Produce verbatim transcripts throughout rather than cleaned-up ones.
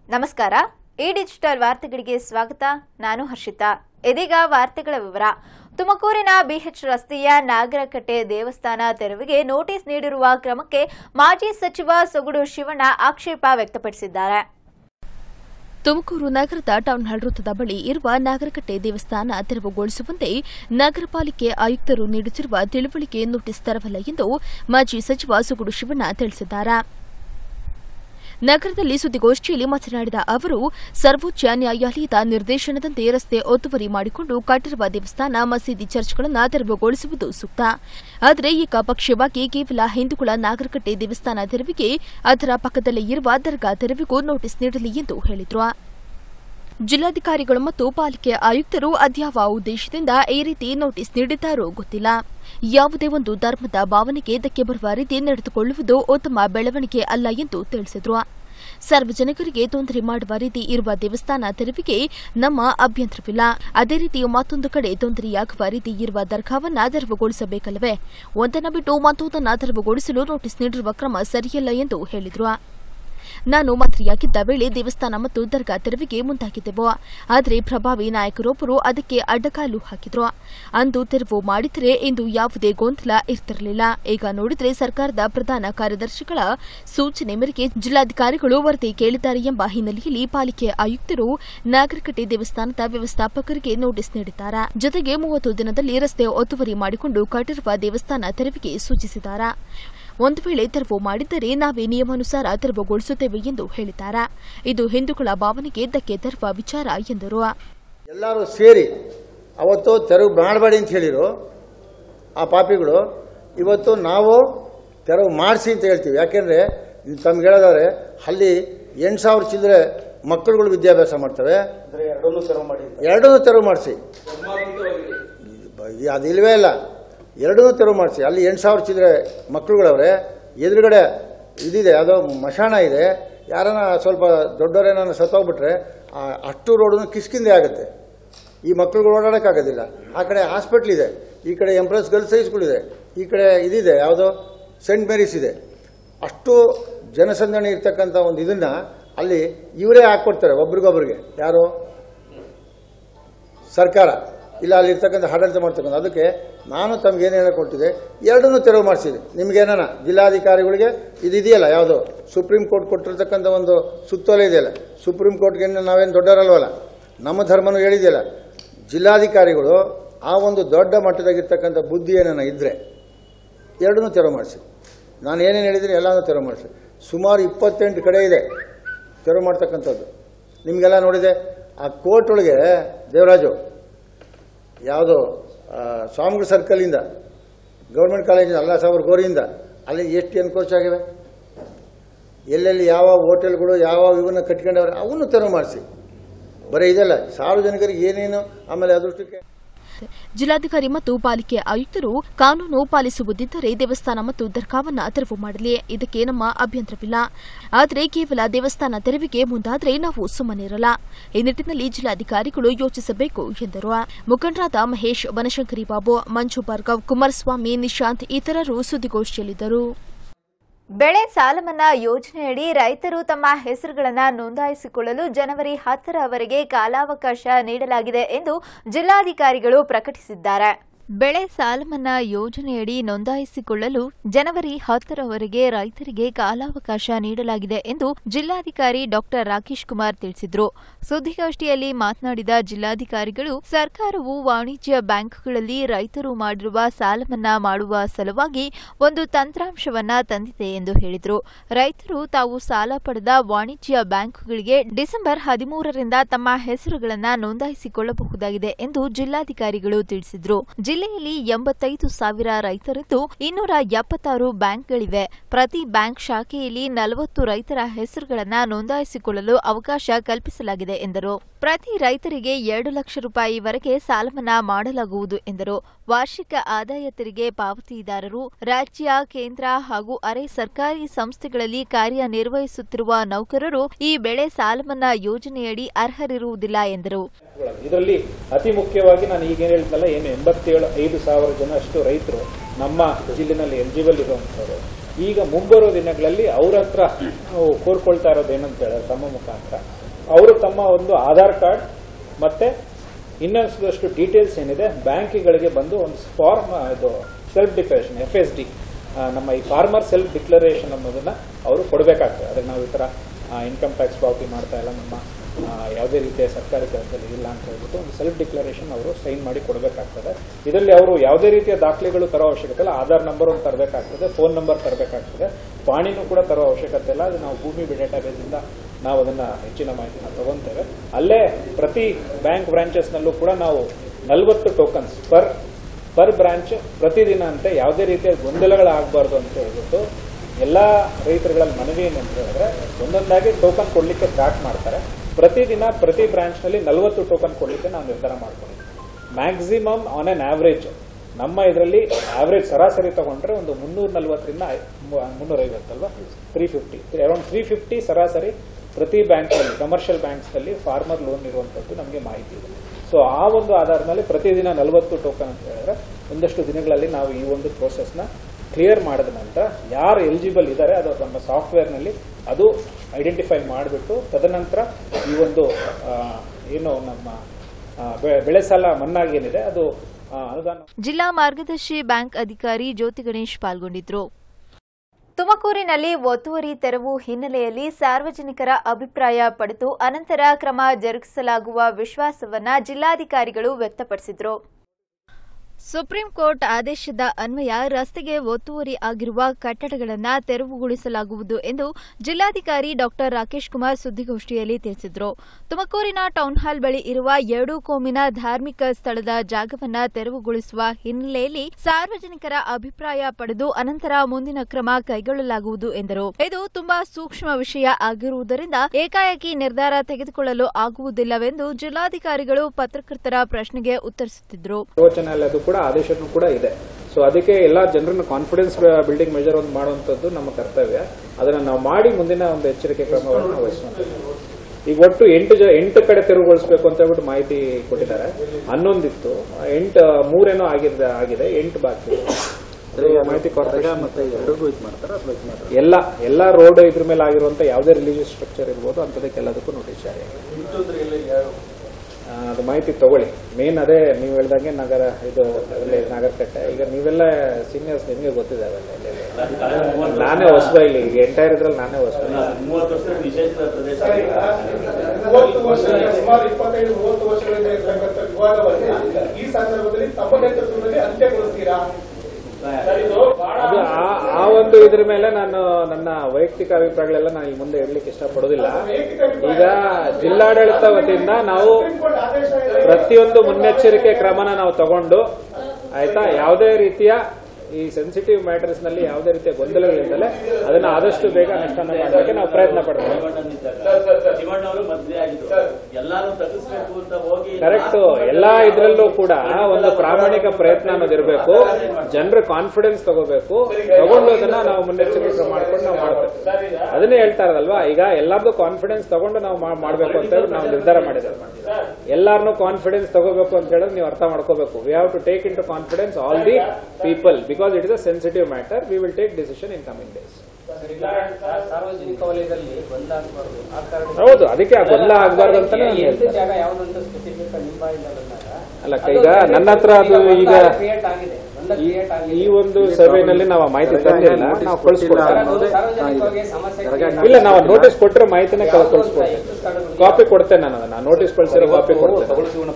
ನಮಸ್ಕಾರ ಈ ಡಿಜಿಟಲ್ ವಾರ್ತೆಗಳಿಗೆ ಸ್ವಾಗತ ನಾನು ಹರ್ಷಿತಾ ಇದೀಗ ವಾರ್ತೆಗಳ ವಿವರ ತುಮಕೂರಿನ ಬಿಎಚ್ ರಸ್ತೆಯ ನಾಗರಕಟ್ಟೆ ದೇವಸ್ಥಾನ ತೆರವಿಗೆ ನೋಟಿಸ್ ನೀಡಿರುವ ಕ್ರಮಕ್ಕೆ ಮಾಜಿ ಸಚಿವ ಸೊಗಡು ಶಿವಣ್ಣ ಆಕ್ಷೇಪ ವ್ಯಕ್ತಪಡಿಸಿದ್ದಾರೆ ತುಮಕೂರು ನಗರದ ಟೌನ್ ಹಾಲ್ ವೃತ್ತದ ಬಳಿ ಇರುವ ನಾಗರಕಟ್ಟೆ ದೇವಸ್ಥಾನ ತೆರವುಗೊಳಿಸುವಂತೆ ನಗರ ಪಾಲಿಕೆ ಆಯುಕ್ತರು ನೀಡುತ್ತಿರುವ ತಿಳುವಳಿಕೆ ನೋಟಿಸ್ ತರವಲ್ಲ ಎಂದು ಮಾಜಿ ಸಚಿವ ಸೊಗಡು ಶಿವಣ್ಣ ತಿಳಿಸಿದ್ದಾರೆ ನಗರದಲ್ಲಿ ಸುದ್ದಿಗೋಷ್ಠಿಯಲ್ಲಿ ಮಾತನಾಡಿದ ಅವರು ಸರ್ವೋಚ್ಚ ನ್ಯಾಯಾಲಯದ ನಿರ್ದೇಶನದಂತೆ ರಸ್ತೆ ಒತ್ತುವರಿ ಮಾಡಿಕೊಂಡು ಕಟ್ಟಿರುವ ದೇವಸ್ಥಾನ ಮಸೀದಿ ಚರ್ಚ್ಗಳನ್ನು ತೆರವುಗೊಳಿಸುವುದು ಸೂಕ್ತ ಆದರೆ ಏಕಪಕ್ಷೀಯವಾಗಿ ಕೇವಲ ಹಿಂದೂಗಳ ನಾಗರಕಟ್ಟೆ ದೇವಸ್ಥಾನ ತೆರವಿಗೆ ಅದರ ಪಕ್ಕದಲ್ಲೇ ಇರುವ ದರ್ಗಾ ತೆರವಿಗೂ ನೋಟಿಸ್ ನೀಡಲಿ ಎಂದು ಹೇಳಿದರು ಜಿಲ್ಲಾಧಿಕಾರಿಗಳು ಮತ್ತು ಪಾಲಿಕೆ ಆಯುಕ್ತರು ಅದ್ಯಾವ ಉದ್ದೇಶದಿಂದ ಈ ರೀತಿ ನೋಟಿಸ್ ನೀಡಿದ್ದಾರೋ ಗೊತ್ತಿಲ್ಲ ಯಾವುದೇ ಒಂದು ಧರ್ಮದ ಭಾವನೆಗೆ ಧಕ್ಕೆ ಬರುವ ರೀತಿ ನಡೆದುಕೊಳ್ಳುವುದು ಉತ್ತಮ ಬೆಳವಣಿಗೆ ಅಲ್ಲ ಎಂದು ತಿಳಿಸಿದರು ಸಾರ್ವಜನಿಕರಿಗೆ ತೊಂದರೆ ಮಾಡುವ ರೀತಿ ಇರುವ ದೇವಸ್ಥಾನ ತೆರವಿಗೆ ನಮ್ಮ ಅಭ್ಯಂತರವಿಲ್ಲ ಅದೇ ರೀತಿ ಮತ್ತೊಂದು ಕಡೆ ತೊಂದರೆಯಾಗುವ ರೀತಿ ಇರುವ ದರ್ಗಾವನ್ನ ತೆರವುಗೊಳಿಸಬೇಕಲ್ಲವೇ ಒಂದನ್ನು ಬಿಟ್ಟು ಮತ್ತೊಂದನ್ನು ತೆರವುಗೊಳಿಸಲು ನೋಟಿಸ್ ನೀಡಿರುವ ಕ್ರಮ ಸರಿಯಲ್ಲ ಎಂದು ಹೇಳಿದರು ನಾನು ಮಂತ್ರಿಯಾಗಿದ್ದ ವೇಳೆ ದೇವಸ್ಥಾನ ಮತ್ತು ದರ್ಗಾ ತೆರವಿಗೆ ಮುಂದಾಗಿದ್ದೆವು ಆದರೆ ಪ್ರಭಾವಿ ನಾಯಕರೊಬ್ಬರು ಅದಕ್ಕೆ ಅಡ್ಡಗಾಲು ಹಾಕಿದ್ರು ಅಂದು ತೆರವು ಮಾಡಿದರೆ ಇಂದು ಯಾವುದೇ ಗೊಂದಲ ಇರ್ತಿರಲಿಲ್ಲ ಈಗ ನೋಡಿದರೆ ಸರ್ಕಾರದ ಪ್ರಧಾನ ಕಾರ್ಯದರ್ಶಿಗಳ ಸೂಚನೆ ಮೇರೆಗೆ ಜಿಲ್ಲಾಧಿಕಾರಿಗಳು ವರದಿ ಕೇಳಿದ್ದಾರೆ ಎಂಬ ಹಿನ್ನೆಲೆಯಲ್ಲಿ ಪಾಲಿಕೆ ಆಯುಕ್ತರು ನಾಗರಕಟ್ಟೆ ದೇವಸ್ಥಾನದ ವ್ಯವಸ್ಥಾಪಕರಿಗೆ ನೋಟಿಸ್ ನೀಡಿದ್ದಾರೆ ಜೊತೆಗೆ ಮೂವತ್ತು ದಿನದಲ್ಲಿ ರಸ್ತೆ ಒತ್ತುವರಿ ಮಾಡಿಕೊಂಡು ಕಟ್ಟಿರುವ ದೇವಸ್ಥಾನ ತೆರವಿಗೆ ಸೂಚಿಸಿದ್ದಾರೆ ಒಂದು ವೇಳೆ ತೆರವು ಮಾಡಿದ್ದರೆ ನಾವೇ ನಿಯಮಾನುಸಾರ ತೆರವುಗೊಳಿಸುತ್ತೇವೆ ಎಂದು ಹೇಳಿದ್ದಾರೆ ಇದು ಹಿಂದೂಗಳ ಭಾವನೆಗೆ ಧಕ್ಕೆ ತರುವ ವಿಚಾರ ಎಂದರು ಎಲ್ಲರೂ ಸೇರಿ ಅವತ್ತು ತೆರವು ಮಾಡಬೇಡಿ ಅಂತ ಹೇಳಿರು ಆ ಪಾಪಿಗಳು ಇವತ್ತು ನಾವು ತೆರವು ಮಾಡಿಸಿ ಅಂತ ಹೇಳ್ತೀವಿ ಯಾಕೆಂದ್ರೆ ತಮ್ಗೆ ಹೇಳೋದಾದ್ರೆ ಅಲ್ಲಿ ಎಂಟು ಸಾವಿರ ಚಿಲ್ಲರೆ ಮಕ್ಕಳುಗಳು ವಿದ್ಯಾಭ್ಯಾಸ ಮಾಡ್ತವೆ ಎರಡನ್ನೂ ತೆರವು ಮಾಡಿಸಿ ಅದಿಲ್ವೇ ಇಲ್ಲ ಎರಡನ್ನೂ ತೆರವು ಮಾಡಿಸಿ ಅಲ್ಲಿ ಎಂಟು ಸಾವಿರ ಚಿಲ್ಲರೆ ಮಕ್ಕಳುಗಳವ್ರೆ ಎದುರುಗಡೆ ಇದಿದೆ ಯಾವುದೋ ಮಶಾಣ ಇದೆ ಯಾರನ್ನ ಸ್ವಲ್ಪ ದೊಡ್ಡವರೇನ ಸತ್ತೋಗ್ಬಿಟ್ರೆ ಅಷ್ಟು ರೋಡನ್ನು ಕಿಸ್ಕಿಂದೆ ಆಗುತ್ತೆ ಈ ಮಕ್ಕಳುಗಳು ಓಡಾಡೋಕ್ಕಾಗೋದಿಲ್ಲ ಆ ಕಡೆ ಹಾಸ್ಪಿಟ್ಲ್ ಇದೆ ಈ ಕಡೆ ಎಂಪ್ರೆಸ್ ಗರ್ಲ್ಸ್ ಹೈಸ್ಕೂಲ್ ಈ ಕಡೆ ಇದಿದೆ ಯಾವುದೋ ಸೆಂಟ್ ಮೇರೀಸ್ ಇದೆ ಅಷ್ಟು ಜನಸಂದಣಿ ಇರ್ತಕ್ಕಂಥ ಒಂದು ಇದನ್ನ ಅಲ್ಲಿ ಇವರೇ ಹಾಕ್ಕೊಡ್ತಾರೆ ಒಬ್ರಿಗೊಬ್ರಿಗೆ ಯಾರು ಸರ್ಕಾರ ಇಲ್ಲ ಅಲ್ಲಿರ್ತಕ್ಕಂಥ ಆಡಳಿತ ಮಾಡ್ತಕ್ಕಂಥ ಅದಕ್ಕೆ ನಾನು ತಮಗೇನು ಹೇಳಿಕೊಟ್ಟಿದೆ ಎರಡನ್ನೂ ತೆರವು ಮಾಡಿಸಿದೆ ನಿಮಗೇನ ಜಿಲ್ಲಾಧಿಕಾರಿಗಳಿಗೆ ಇದಿದೆಯಲ್ಲ ಯಾವುದು ಸುಪ್ರೀಂ ಕೋರ್ಟ್ ಕೊಟ್ಟಿರ್ತಕ್ಕಂಥ ಒಂದು ಸುತ್ತೋಲೆ ಇದೆಯಲ್ಲ ಸುಪ್ರೀಂ ಕೋರ್ಟ್ಗೆ ನಾವೇನು ದೊಡ್ಡವರಲ್ವಲ್ಲ ನಮ್ಮ ಧರ್ಮನೂ ಹೇಳಿದೆಯಲ್ಲ ಜಿಲ್ಲಾಧಿಕಾರಿಗಳು ಆ ಒಂದು ದೊಡ್ಡ ಮಟ್ಟದಾಗಿರ್ತಕ್ಕಂಥ ಬುದ್ಧಿ ಏನೇನ ಇದ್ದರೆ ಎರಡನ್ನೂ ತೆರವು ಮಾಡಿಸಿ ನಾನು ಏನೇನು ಹೇಳಿದ್ದೀನಿ ಎಲ್ಲನೂ ತೆರವು ಮಾಡಿಸಿ ಸುಮಾರು ಇಪ್ಪತ್ತೆಂಟು ಕಡೆ ಇದೆ ತೆರವು ಮಾಡ್ತಕ್ಕಂಥದ್ದು ನಿಮಗೆಲ್ಲ ನೋಡಿದೆ ಆ ಕೋರ್ಟ್ ಒಳಗೆ ದೇವರಾಜು ಯಾವುದೋ ಸ್ವಾಮಿಗಳ ಸರ್ಕಲಿಂದ ಗೌರ್ಮೆಂಟ್ ಕಾಲೇಜಿಂದ ಅಲ್ಲಾ ಸಾಬರ್ ಗೋರಿಯಿಂದ ಅಲ್ಲಿ ಎಷ್ಟು ಎನ್ಕ್ರೋಚ್ ಆಗಿವೆ ಎಲ್ಲೆಲ್ಲಿ ಯಾವ ಹೋಟೆಲ್ಗಳು ಯಾವ ಇವನ್ನ ಕಟ್ಕೊಂಡವ್ರೆ ಅವನು ತೆರವು ಮಾಡಿಸಿ ಬರೀ ಇದೆಲ್ಲ ಸಾರ್ವಜನಿಕರಿಗೆ ಏನೇನು ಆಮೇಲೆ ಅದೃಷ್ಟಕ್ಕೆ ಜಿಲ್ಲಾಧಿಕಾರಿ ಮತ್ತು ಪಾಲಿಕೆ ಆಯುಕ್ತರು ಕಾನೂನು ಪಾಲಿಸುವುದಿದ್ದರೆ ದೇವಸ್ಥಾನ ಮತ್ತು ದರ್ಗಾವನ್ನ ತೆರವು ಮಾಡಲಿ ಇದಕ್ಕೆ ನಮ್ಮ ಅಭ್ಯಂತರವಿಲ್ಲ ಆದರೆ ಕೇವಲ ದೇವಸ್ಥಾನ ತೆರವಿಗೆ ಮುಂದಾದರೆ ನಾವು ಸುಮ್ಮನಿರಲ್ಲ ಈ ನಿಟ್ಟಿನಲ್ಲಿ ಜಿಲ್ಲಾಧಿಕಾರಿಗಳು ಯೋಚಿಸಬೇಕು ಎಂದರು ಮುಖಂಡರಾದ ಮಹೇಶ್ ಬನಶಂಕರಿ ಬಾಬು ಮಂಜು ಭಾರ್ಗವ್ ಕುಮಾರಸ್ವಾಮಿ ನಿಶಾಂತ್ ಇತರರು ಸುದ್ದಿಗೋಷ್ಠಿಯಲ್ಲಿದ್ದರು ಬೆಳೆ ಸಾಲ ಮನ್ನಾ ಯೋಜನೆಯಡಿ ರೈತರು ತಮ್ಮ ಹೆಸರುಗಳನ್ನು ನೋಂದಾಯಿಸಿಕೊಳ್ಳಲು ಜನವರಿ ಹತ್ತರವರೆಗೆ ಕಾಲಾವಕಾಶ ನೀಡಲಾಗಿದೆ ಎಂದು ಜಿಲ್ಲಾಧಿಕಾರಿಗಳು ಪ್ರಕಟಿಸಿದ್ದಾರೆ ಬೆಳೆ ಸಾಲ ಮನ್ನಾ ಯೋಜನೆಯಡಿ ನೋಂದಾಯಿಸಿಕೊಳ್ಳಲು ಜನವರಿ ಹತ್ತರವರೆಗೆ ರೈತರಿಗೆ ಕಾಲಾವಕಾಶ ನೀಡಲಾಗಿದೆ ಎಂದು ಜಿಲ್ಲಾಧಿಕಾರಿ ಡಾಕ್ಟರ್ ರಾಕೇಶ್ ಕುಮಾರ್ ತಿಳಿಸಿದರು ಸುದ್ದಿಗೋಷ್ಠಿಯಲ್ಲಿ ಮಾತನಾಡಿದ ಜಿಲ್ಲಾಧಿಕಾರಿಗಳು ಸರ್ಕಾರವು ವಾಣಿಜ್ಯ ಬ್ಯಾಂಕ್ಗಳಲ್ಲಿ ರೈತರು ಮಾಡಿರುವ ಸಾಲ ಮನ್ನಾ ಮಾಡುವ ಸಲುವಾಗಿ ಒಂದು ತಂತ್ರಾಂಶವನ್ನ ತಂದಿದೆ ಎಂದು ಹೇಳಿದರು ರೈತರು ತಾವು ಸಾಲ ಪಡೆದ ವಾಣಿಜ್ಯ ಬ್ಯಾಂಕ್ಗಳಿಗೆ ಡಿಸೆಂಬರ್ ಹದಿಮೂರರಿಂದ ತಮ್ಮ ಹೆಸರುಗಳನ್ನು ನೋಂದಾಯಿಸಿಕೊಳ್ಳಬಹುದಾಗಿದೆ ಎಂದು ಜಿಲ್ಲಾಧಿಕಾರಿಗಳು ತಿಳಿಸಿದರು ಜಿಲ್ಲೆಯಲ್ಲಿ ಎಂಬತ್ತೈದು ಸಾವಿರ ರೈತರಿದ್ದು ಇನ್ನೂರ ಎಪ್ಪತ್ತಾರು ಬ್ಯಾಂಕ್ಗಳಿವೆ ಪ್ರತಿ ಬ್ಯಾಂಕ್ ಶಾಖೆಯಲ್ಲಿ ನಲವತ್ತು ರೈತರ ಹೆಸರುಗಳನ್ನು ನೋಂದಾಯಿಸಿಕೊಳ್ಳಲು ಅವಕಾಶ ಕಲ್ಪಿಸಲಾಗಿದೆ ಎಂದರು ಪ್ರತಿ ರೈತರಿಗೆ ಎರಡು ಲಕ್ಷ ರೂಪಾಯಿವರೆಗೆ ಸಾಲಮನ್ನಾ ಮಾಡಲಾಗುವುದು ಎಂದರು ವಾರ್ಷಿಕ ಆದಾಯ ತೆರಿಗೆ ಪಾವತಿದಾರರು ರಾಜ್ಯ ಕೇಂದ್ರ ಹಾಗೂ ಅರೆ ಸರ್ಕಾರಿ ಸಂಸ್ಥೆಗಳಲ್ಲಿ ಕಾರ್ಯನಿರ್ವಹಿಸುತ್ತಿರುವ ನೌಕರರು ಈ ಬೆಳೆ ಸಾಲಮನ್ನಾ ಯೋಜನೆಯಡಿ ಅರ್ಹರಿರುವುದಿಲ್ಲ ಎಂದರು ಇದರಲ್ಲಿ ಅತಿ ಮುಖ್ಯವಾಗಿ ನಾನು ಈಗ ಹೇಳಿದ್ನಲ್ಲ ಏನು ಎಂಬತ್ತೇಳು ಐದು ಸಾವಿರ ಜನ ಅಷ್ಟು ರೈತರು ನಮ್ಮ ಜಿಲ್ಲೆನಲ್ಲಿ ಎಲಿಜಿಬಲ್ ಇರುವಂತವರು ಈಗ ಮುಂಬರುವ ದಿನಗಳಲ್ಲಿ ಅವರ ಹತ್ರ ಕೋರ್ಕೊಳ್ತಾ ಇರೋದು ಏನಂತ ಹೇಳಿದ್ರೆ ತಮ್ಮ ಮುಖಾಂತರ ಅವರು ತಮ್ಮ ಒಂದು ಆಧಾರ್ ಕಾರ್ಡ್ ಮತ್ತೆ ಇನ್ನೊಂದಷ್ಟು ಡೀಟೇಲ್ಸ್ ಏನಿದೆ ಬ್ಯಾಂಕಿಗಳಿಗೆ ಬಂದು ಒಂದು ಫಾರ್ಮ್ ಇದು self declaration F S D ನಮ್ಮ ಈ ಫಾರ್ಮರ್ ಸೆಲ್ಫ್ ಡಿಕ್ಲರೇಷನ್ ಅನ್ನೋದನ್ನ ಅವರು ಕೊಡಬೇಕಾಗ್ತದೆ. ಅದಕ್ಕೆ ನಾವು ಈ ಥರ ಇನ್ಕಮ್ ಟ್ಯಾಕ್ಸ್ ಪಾವತಿ ಮಾಡ್ತಾ ಇಲ್ಲ, ನಮ್ಮ ಯಾವುದೇ ರೀತಿಯ ಸರ್ಕಾರಿ ಕೆಲಸದಲ್ಲಿ ಇಲ್ಲ ಅಂತ ಹೇಳ್ಬಿಟ್ಟು ಒಂದು ಸೆಲ್ಫ್ ಡಿಕ್ಲರೇಷನ್ ಅವರು ಸೈನ್ ಮಾಡಿ ಕೊಡಬೇಕಾಗ್ತದೆ. ಇದರಲ್ಲಿ ಅವರು ಯಾವುದೇ ರೀತಿಯ ದಾಖಲೆಗಳು ತರೋ ಅವಶ್ಯಕತೆ ಇಲ್ಲ. ಆಧಾರ್ ನಂಬರ್ ಒಂದು ತರಬೇಕಾಗ್ತದೆ, ಫೋನ್ ನಂಬರ್ ತರಬೇಕಾಗ್ತದೆ, ಪಾಣಿನೂ ಕೂಡ ತರೋ ಅವಶ್ಯಕತೆ ಇಲ್ಲ. ಅದು ನಾವು ಭೂಮಿ ಡೇಟಾಬೇಸಿಂದ ನಾವು ಅದನ್ನ ಹೆಚ್ಚಿನ ಮಾಹಿತಿನ ತಗೊಂತೇವೆ. ಅಲ್ಲೇ ಪ್ರತಿ ಬ್ಯಾಂಕ್ ಬ್ರಾಂಚಸ್ನಲ್ಲೂ ಕೂಡ ನಾವು ನಲವತ್ತು ಟೋಕನ್ಸ್ ಪರ್ ಪರ್ ಬ್ರಾಂಚ್ ಪ್ರತಿದಿನ ಅಂತ ಯಾವುದೇ ರೀತಿಯ ಗೊಂದಲಗಳಾಗಬಾರ್ದು ಅಂತ ಹೇಳ್ಬಿಟ್ಟು ಎಲ್ಲ ರೈತರುಗಳಲ್ಲಿ ಮನವಿ ಏನಂತ ಹೇಳಿದ್ರೆ ಒಂದೊಂದಾಗಿ ಟೋಕನ್ ಕೊಡ್ಲಿಕ್ಕೆ ಸ್ಟಾರ್ಟ್ ಮಾಡ್ತಾರೆ. ಪ್ರತಿದಿನ ಪ್ರತಿ ಬ್ರಾಂಚ್ನಲ್ಲಿ ನಲವತ್ತು ಟೋಕನ್ ಕೊಡ್ಲಿಕ್ಕೆ ನಾವು ನಿರ್ಧಾರ ಮಾಡ್ಕೊಂಡಿದ್ದೀವಿ. ಮ್ಯಾಕ್ಸಿಮಮ್ ಆನ್ ಅನ್ ಆವರೇಜ್ ನಮ್ಮ ಇದರಲ್ಲಿ ಆವರೇಜ್ ಸರಾಸರಿ ತಗೊಂಡ್ರೆ ಒಂದು ಮುನ್ನೂರ ನಲ್ವತ್ತರಿಂದ ಮುನ್ನೂರ ಐವತ್ತಲ್ವಾ three fifty around three fifty ಸರಾಸರಿ ಪ್ರತಿ ಬ್ಯಾಂಕ್ನಲ್ಲಿ ಕಮರ್ಷಿಯಲ್ ಬ್ಯಾಂಕ್ಸ್ನಲ್ಲಿ ಫಾರ್ಮರ್ ಲೋನ್ ಇರುವಂಥದ್ದು ನಮಗೆ ಮಾಹಿತಿ ಇದೆ. ಸೊ ಆ ಒಂದು ಆಧಾರದ ಮೇಲೆ ಪ್ರತಿದಿನ ನಲವತ್ತು ಟೋಕನ್ ಅಂತ ಹೇಳಿದ್ರೆ ಒಂದಷ್ಟು ದಿನಗಳಲ್ಲಿ ನಾವು ಈ ಒಂದು ಪ್ರೋಸೆಸ್ನ ಕ್ಲಿಯರ್ ಮಾಡಿದ ನಂತರ ಯಾರು ಎಲಿಜಿಬಲ್ ಇದ್ದಾರೆ ಅದು ನಮ್ಮ ಸಾಫ್ಟ್ವೇರ್ನಲ್ಲಿ ಅದು ಐಡೆಂಟಿಫೈ ಮಾಡಿಬಿಟ್ಟು ತದನಂತರ ಈ ಒಂದು ಏನು ನಮ್ಮ ಬೆಳೆ ಸಾಲ ಮನ್ನಾ ಏನಿದೆ ಅದು ಅನುದಾನ. ಜಿಲ್ಲಾ ಮಾರ್ಗದರ್ಶಿ ಬ್ಯಾಂಕ್ ಅಧಿಕಾರಿ ಜ್ಯೋತಿ ಗಣೇಶ್ ಪಾಲ್ಗೊಂಡಿದ್ರು. ತುಮಕೂರಿನಲ್ಲಿ ಒತ್ತುವರಿ ತೆರವು ಹಿನ್ನೆಲೆಯಲ್ಲಿ ಸಾರ್ವಜನಿಕರ ಅಭಿಪ್ರಾಯ ಪಡೆದು ಅನಂತರ ಕ್ರಮ ಜರುಗಿಸಲಾಗುವ ವಿಶ್ವಾಸವನ್ನ ಜಿಲ್ಲಾಧಿಕಾರಿಗಳು ವ್ಯಕ್ತಪಡಿಸಿದರು. ಸುಪ್ರೀಂ ಕೋರ್ಟ್ ಆದೇಶದ ಅನ್ವಯ ರಸ್ತೆಗೆ ಒತ್ತುವರಿ ಆಗಿರುವ ಕಟ್ಟಡಗಳನ್ನು ತೆರವುಗೊಳಿಸಲಾಗುವುದು ಎಂದು ಜಿಲ್ಲಾಧಿಕಾರಿ ಡಾ ರಾಕೇಶ್ ಕುಮಾರ್ ಸುದ್ದಿಗೋಷ್ಠಿಯಲ್ಲಿ ತಿಳಿಸಿದರು. ತುಮಕೂರಿನ ಟೌನ್ ಹಾಲ್ ಬಳಿ ಇರುವ ಎರಡು ಕೋಮಿನ ಧಾರ್ಮಿಕ ಸ್ಥಳದ ಜಾಗವನ್ನು ತೆರವುಗೊಳಿಸುವ ಹಿನ್ನೆಲೆಯಲ್ಲಿ ಸಾರ್ವಜನಿಕರ ಅಭಿಪ್ರಾಯ ಪಡೆದು ಅನಂತರ ಮುಂದಿನ ಕ್ರಮ ಕೈಗೊಳ್ಳಲಾಗುವುದು ಎಂದರು. ಇದು ತುಂಬಾ ಸೂಕ್ಷ್ಮ ವಿಷಯ ಆಗಿರುವುದರಿಂದ ಏಕಾಏಕಿ ನಿರ್ಧಾರ ತೆಗೆದುಕೊಳ್ಳಲು ಆಗುವುದಿಲ್ಲವೆಂದು ಜಿಲ್ಲಾಧಿಕಾರಿಗಳು ಪತ್ರಕರ್ತರ ಪ್ರಶ್ನೆಗೆ ಉತ್ತರಿಸುತ್ತಿದ್ದರು. ಕೂಡ ಆದೇಶನೂ ಕೂಡ ಇದೆ. ಸೊ ಅದಕ್ಕೆ ಎಲ್ಲಾ ಜನರನ್ನು ಕಾನ್ಫಿಡೆನ್ಸ್ ಬಿಲ್ಡಿಂಗ್ ಮೆಜರ್ ಒಂದು ಮಾಡುವಂತದ್ದು ನಮ್ಮ ಕರ್ತವ್ಯ. ಅದನ್ನ ನಾವು ಮಾಡಿ ಮುಂದಿನ ಒಂದು ಎಚ್ಚರಿಕೆ ಕ್ರಮಗಳನ್ನು ನಾವು ವಹಿಸುವಂತದ್ದು. ಈಗ ಒಟ್ಟು ಎಂಟು ಜ ಎಂಟು ಕಡೆ ತೆರವುಗೊಳಿಸಬೇಕು ಅಂತ ಹೇಳ್ಬಿಟ್ಟು ಮಾಹಿತಿ ಕೊಟ್ಟಿದ್ದಾರೆ. ಹನ್ನೊಂದಿತ್ತು, ಎಂಟು ಮೂರೇನೋ ಆಗಿದೆ ಆಗಿದೆ ಎಂಟು ಬಾಕಿ ಮಾಹಿತಿ ಕಾರ್ಪೊರೇಷನ್ ಮತ್ತೆ ಎಲ್ಲ ಎಲ್ಲ ರೋಡ್ ಇದ್ರ ಮೇಲೆ ಆಗಿರುವಂತ ಯಾವುದೇ ರಿಲಿಜಿಯಸ್ ಸ್ಟ್ರಕ್ಚರ್ ಇರ್ಬೋದು ಅಂತದಕ್ಕೆಲ್ಲದಕ್ಕೂ ನೋಟಿಸ್ ಜಾರಿ ಆಗಿದೆ. ಅದು ಮಾಹಿತಿ ತಗೊಳ್ಳಿ. ಮೇನ್ ಅದೇ ನೀವು ಹೇಳ್ದಂಗೆ ನಗರ ಇದು ನಾಗರಕಟ್ಟೆ. ಈಗ ನೀವೆಲ್ಲ ಸೀನಿಯರ್ಸ್ ನಿಮಗೆ ಗೊತ್ತಿದೆ ಅವೆಲ್ಲ. ನಾನೇ ಹೊಸಬ ಇಲ್ಲಿ ಈಗ ಎಂಟೈರ್ ಇದ್ರಲ್ಲಿ ನಾನೇ ಹೊಸಬ. ಅದು ಆ ಒಂದು ಇದ್ರ ಮೇಲೆ ನಾನು ನನ್ನ ವೈಯಕ್ತಿಕ ಅಭಿಪ್ರಾಯಗಳೆಲ್ಲ ನಾನು ಈ ಮುಂದೆ ಹೇಳಲಿಕ್ಕೆ ಇಷ್ಟಪಡೋದಿಲ್ಲ. ಈಗ ಜಿಲ್ಲಾಡಳಿತ ವತಿಯಿಂದ ನಾವು ಪ್ರತಿಯೊಂದು ಮುನ್ನೆಚ್ಚರಿಕೆ ಕ್ರಮನ ನಾವು ತಗೊಂಡು ಆಯ್ತಾ, ಯಾವುದೇ ರೀತಿಯ ಈ ಸೆನ್ಸಿಟಿವ್ ಮ್ಯಾಟರ್ಸ್ ನಲ್ಲಿ ಯಾವುದೇ ರೀತಿಯ ಗೊಂದಲಗಳಿಂದಲೇ ಅದನ್ನ ಆದಷ್ಟು ಬೇಗ ಅನುಷ್ಠಾನ ಮಾಡೋದಕ್ಕೆ ನಾವು ಪ್ರಯತ್ನ ಪಡ್ತೇವೆ. ಕರೆಕ್ಟ್. ಎಲ್ಲಾ ಇದ್ರಲ್ಲೂ ಕೂಡ ಒಂದು ಪ್ರಾಮಾಣಿಕ ಪ್ರಯತ್ನ ಅನ್ನೋದಿರಬೇಕು. ಜನರ ಕಾನ್ಫಿಡೆನ್ಸ್ ತಗೋಬೇಕು. ತಗೊಂಡು ಅದನ್ನ ನಾವು ಮುನ್ನೆಚ್ಚರಿಕೆ ಕ್ರಮ ಮಾಡ್ಕೊಂಡು ನಾವು ಮಾಡ್ತೇವೆ. ಅದನ್ನೇ ಹೇಳ್ತಾ ಇರೋದಲ್ವಾ, ಈಗ ಎಲ್ಲಾರ್ದು ಕಾನ್ಫಿಡೆನ್ಸ್ ತಗೊಂಡು ನಾವು ಮಾಡಬೇಕು ಅಂತ ಹೇಳಿ ನಾವು ನಿರ್ಧಾರ ಮಾಡಿದ್ದೇವೆ. ಎಲ್ಲಾರನ್ನೂ ಕಾನ್ಫಿಡೆನ್ಸ್ ತಗೋಬೇಕು ಅಂತ ಹೇಳಿದ್ರೆ ನೀವು ಅರ್ಥ ಮಾಡ್ಕೋಬೇಕು. We have to take into confidence all the people because it is a sensitive matter. We will take decision in coming days. ಸಾರ್ವಜನಿಕ ವಲಯದಲ್ಲಿ ಗೊಂದಲ ಆಗಬಾರದು. ಆ ಕಾರಣ ಹೌದು, ಅದಕ್ಕೆ ಆ ಗೊಂದಲ ಆಗಬಾರ್ದು ಅಂತಾನೆ ಎಂಟು ಜಾಗ ಯಾವ್ದಂತ ಸ್ಪೆಸಿಫಿಕ್ ನಿಂಬಾಯಿಂದ ಅಲ್ಲ. ಈಗ ನನ್ನ ಹತ್ರ ಅದು ಈಗ ಈ ಒಂದು ಸರ್ವೆನಲ್ಲಿ ನಾವು ಮಾಹಿತಿ ತಂದಿಲ್ಲ, ನಾವು ಕಳಿಸ್ಕೊಡ್ತೇವೆ. ಇಲ್ಲ, ನಾವು ನೋಟಿಸ್ ಕೊಟ್ಟರೆ ಮಾಹಿತಿನೇ ಕಳಿಸ್ಕೊಡ್ತೇವೆ. ಕಾಪಿ ಕೊಡ್ತೇನೆ ನಾನು. ಅದನ್ನ ನೋಟಿಸ್ ಕಳಿಸಿರೋ ಕಾಪಿ ಕೊಡ್ತೇನೆ.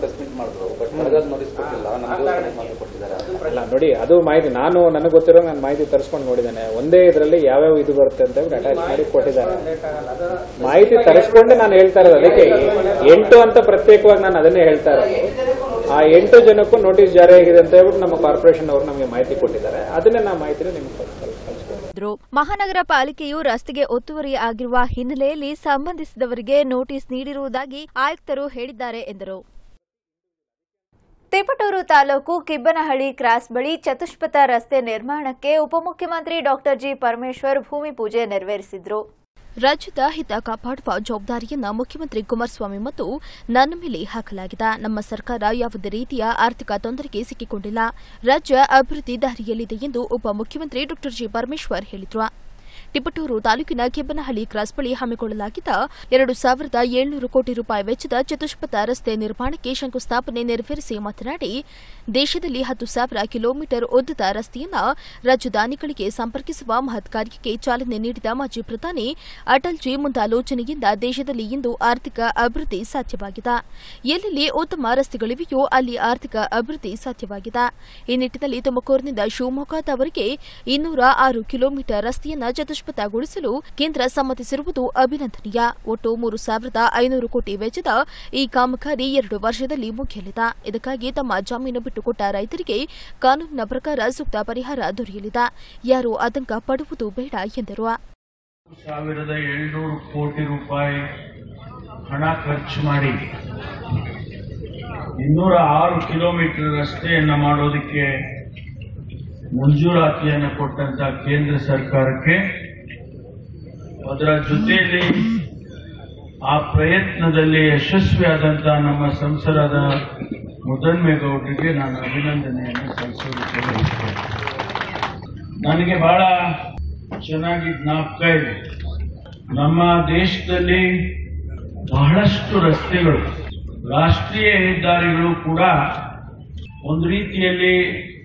ಅಲ್ಲ ನೋಡಿ, ಅದು ಮಾಹಿತಿ ನಾನು ನನಗೆ ಗೊತ್ತಿರೋ ನಾನು ಮಾಹಿತಿ ತರಿಸ್ಕೊಂಡು ನೋಡಿದ್ದೇನೆ. ಒಂದೇ ಇದರಲ್ಲಿ ಯಾವ್ಯಾವ ಇದು ಬರುತ್ತೆ ಅಂತ ಅಟ್ಯಾಚ್ ಮಾಡಿ ಕೊಟ್ಟಿದ್ದಾರೆ. ಮಾಹಿತಿ ತರಿಸ್ಕೊಂಡೆ ನಾನು ಹೇಳ್ತಾ ಇರೋದು. ಅದಕ್ಕೆ ಎಂಟು ಅಂತ ಪ್ರತ್ಯೇಕವಾಗಿ ನಾನು ಅದನ್ನೇ ಹೇಳ್ತಾ ಇರೋದು. ಆ ಎಂಟು ಜನಕ್ಕೂ ನೋಟಿಸ್ ಜಾರಿ ಆಗಿದೆ ಅಂತ ಹೇಳ್ಬಿಟ್ಟು ನಮ್ಮ ಕಾರ್ಪೊರೇಷನ್ ಅವರು ನಮಗೆ ಮಾಹಿತಿ ಕೊಟ್ಟಿದ್ದಾರೆ. ಅದನ್ನೇ ನಾವು ಮಾಹಿತಿನ ನಿಮ್ಗೆ ಕಳಿಸ್ಕೊಡ್ತೀವಿ. ಮಹಾನಗರ ಪಾಲಿಕೆಯು ರಸ್ತೆಗೆ ಒತ್ತುವರಿ ಆಗಿರುವ ಹಿನ್ನೆಲೆಯಲ್ಲಿ ಸಂಬಂಧಿಸಿದವರಿಗೆ ನೋಟಿಸ್ ನೀಡಿರುವುದಾಗಿ ಆಯುಕ್ತರು ಹೇಳಿದ್ದಾರೆ ಎಂದರು. ತಿಪಟೂರು ತಾಲೂಕು ಕಿಬ್ಬನಹಳ್ಳಿ ಕ್ರಾಸ್ ಬಳಿ ಚತುಷ್ಪಥ ರಸ್ತೆ ನಿರ್ಮಾಣಕ್ಕೆ ಉಪಮುಖ್ಯಮಂತ್ರಿ ಡಾಕ್ಟರ್ ಜಿ ಪರಮೇಶ್ವರ್ ಭೂಮಿ ಪೂಜೆ ನೆರವೇರಿಸಿದರು. ರಾಜ್ಯದ ಹಿತ ಕಾಪಾಡುವ ಜವಾಬ್ದಾರಿಯನ್ನ ಮುಖ್ಯಮಂತ್ರಿ ಕುಮಾರಸ್ವಾಮಿ ಮತ್ತು ನನ್ನ ಮೇಲೆ ಹಾಕಲಾಗಿದೆ. ನಮ್ಮ ಸರ್ಕಾರ ಯಾವುದೇ ರೀತಿಯ ಆರ್ಥಿಕ ತೊಂದರೆಗೆ ಸಿಕ್ಕಿಕೊಂಡಿಲ್ಲ. ರಾಜ್ಯ ಅಭಿವೃದ್ಧಿ ದಾರಿಯಲ್ಲಿದೆ ಎಂದು ಉಪಮುಖ್ಯಮಂತ್ರಿ ಡಾಕ್ಟರ್ ಜಿ ಪರಮೇಶ್ವರ್ ಹೇಳಿದರು. ತಿಪಟೂರು ತಾಲೂಕಿನ ಕೆಬ್ಬನಹಳ್ಳಿ ಕ್ರಾಸ್ ಬಳಿ ಹಮ್ಮಿಕೊಳ್ಳಲಾಗಿದ್ದ ಎರಡು ಸಾವಿರದ ಏಳ್ನೂರು ಕೋಟಿ ರೂಪಾಯಿ ವೆಚ್ಚದ ಚತುಷ್ಪಥ ರಸ್ತೆ ನಿರ್ಮಾಣಕ್ಕೆ ಶಂಕುಸ್ಥಾಪನೆ ನೆರವೇರಿಸಿ ಮಾತನಾಡಿ, ದೇಶದಲ್ಲಿ ಹತ್ತು ಸಾವಿರ ಕಿಲೋಮೀಟರ್ ಉದ್ದದ ರಸ್ತೆಯನ್ನು ರಾಜಧಾನಿಗಳಿಗೆ ಸಂಪರ್ಕಿಸುವ ಮಹತ್ ಕಾರ್ಯಕ್ಕೆ ಚಾಲನೆ ನೀಡಿದ ಮಾಜಿ ಪ್ರಧಾನಿ ಅಟಲ್ಜಿ ಮುಂದಾಲೋಚನೆಯಿಂದ ದೇಶದಲ್ಲಿ ಇಂದು ಆರ್ಥಿಕ ಅಭಿವೃದ್ಧಿ ಸಾಧ್ಯವಾಗಿದೆ. ಎಲ್ಲೆಲ್ಲಿ ಉತ್ತಮ ರಸ್ತೆಗಳಿವೆಯೋ ಅಲ್ಲಿ ಆರ್ಥಿಕ ಅಭಿವೃದ್ಧಿ ಸಾಧ್ಯವಾಗಿದೆ. ಈ ನಿಟ್ಟಿನಲ್ಲಿ ತುಮಕೂರಿನಿಂದ ಶಿವಮೊಗ್ಗದವರೆಗೆ ಇನ್ನೂರ ಆರು ಕಿಲೋಮೀಟರ್ ರಸ್ತೆಯನ್ನು ಚತುಷ್ಪಥಗೊಳಿಸಲು ಕೇಂದ್ರ ಸಮ್ಮತಿಸಿರುವುದು ಅಭಿನಂದನೀಯ. ಒಟ್ಟು ಮೂರು ಸಾವಿರದ ಐನೂರು ಕೋಟಿ ವೆಚ್ಚದ ಈ ಕಾಮಗಾರಿ ಎರಡು ವರ್ಷದಲ್ಲಿ ಮುಗಿಯಲಿದೆ. ಇದಕ್ಕಾಗಿ ತಮ್ಮ ಜಮೀನು ಬಿಟ್ಟುಕೊಟ್ಟ ರೈತರಿಗೆ ಕಾನೂನಿನ ಪ್ರಕಾರ ಸೂಕ್ತ ಪರಿಹಾರ ದೊರೆಯಲಿದೆ. ಯಾರೂ ಆತಂಕ ಪಡುವುದು ಬೇಡ ಎಂದರು. ಸಾವಿರದ ಏಳ್ನೂರು ಕೋಟಿ ರೂಪಾಯಿ ಹಣ ಖರ್ಚು ಮಾಡಿ ಇನ್ನೂರ ಆರು ಕಿಲೋಮೀಟರ್ ರಸ್ತೆಯನ್ನು ಮಾಡೋದಕ್ಕೆ ಮಂಜೂರಾತಿಯನ್ನು ಕೊಟ್ಟಂತ ಕೇಂದ್ರ ಸರ್ಕಾರಕ್ಕೆ, ಅದರ ಜೊತೆಯಲ್ಲಿ ಆ ಪ್ರಯತ್ನದಲ್ಲಿ ಯಶಸ್ವಿಯಾದಂತಹ ನಮ್ಮ ಸಂಸದರಾದ ಮುದ್ದನ್ಮೇಗೌಡರಿಗೆ ನಾನು ಅಭಿನಂದನೆಯನ್ನು ಸಲ್ಲಿಸೋದಕ್ಕೆ ಬಯಸ್ತೇನೆ. ನನಗೆ ಬಹಳ ಚೆನ್ನಾಗಿ ಜ್ಞಾಪಕ ಇದೆ, ನಮ್ಮ ದೇಶದಲ್ಲಿ ಬಹಳಷ್ಟು ರಸ್ತೆಗಳು, ರಾಷ್ಟ್ರೀಯ ಹೆದ್ದಾರಿಗಳು ಕೂಡ ಒಂದು ರೀತಿಯಲ್ಲಿ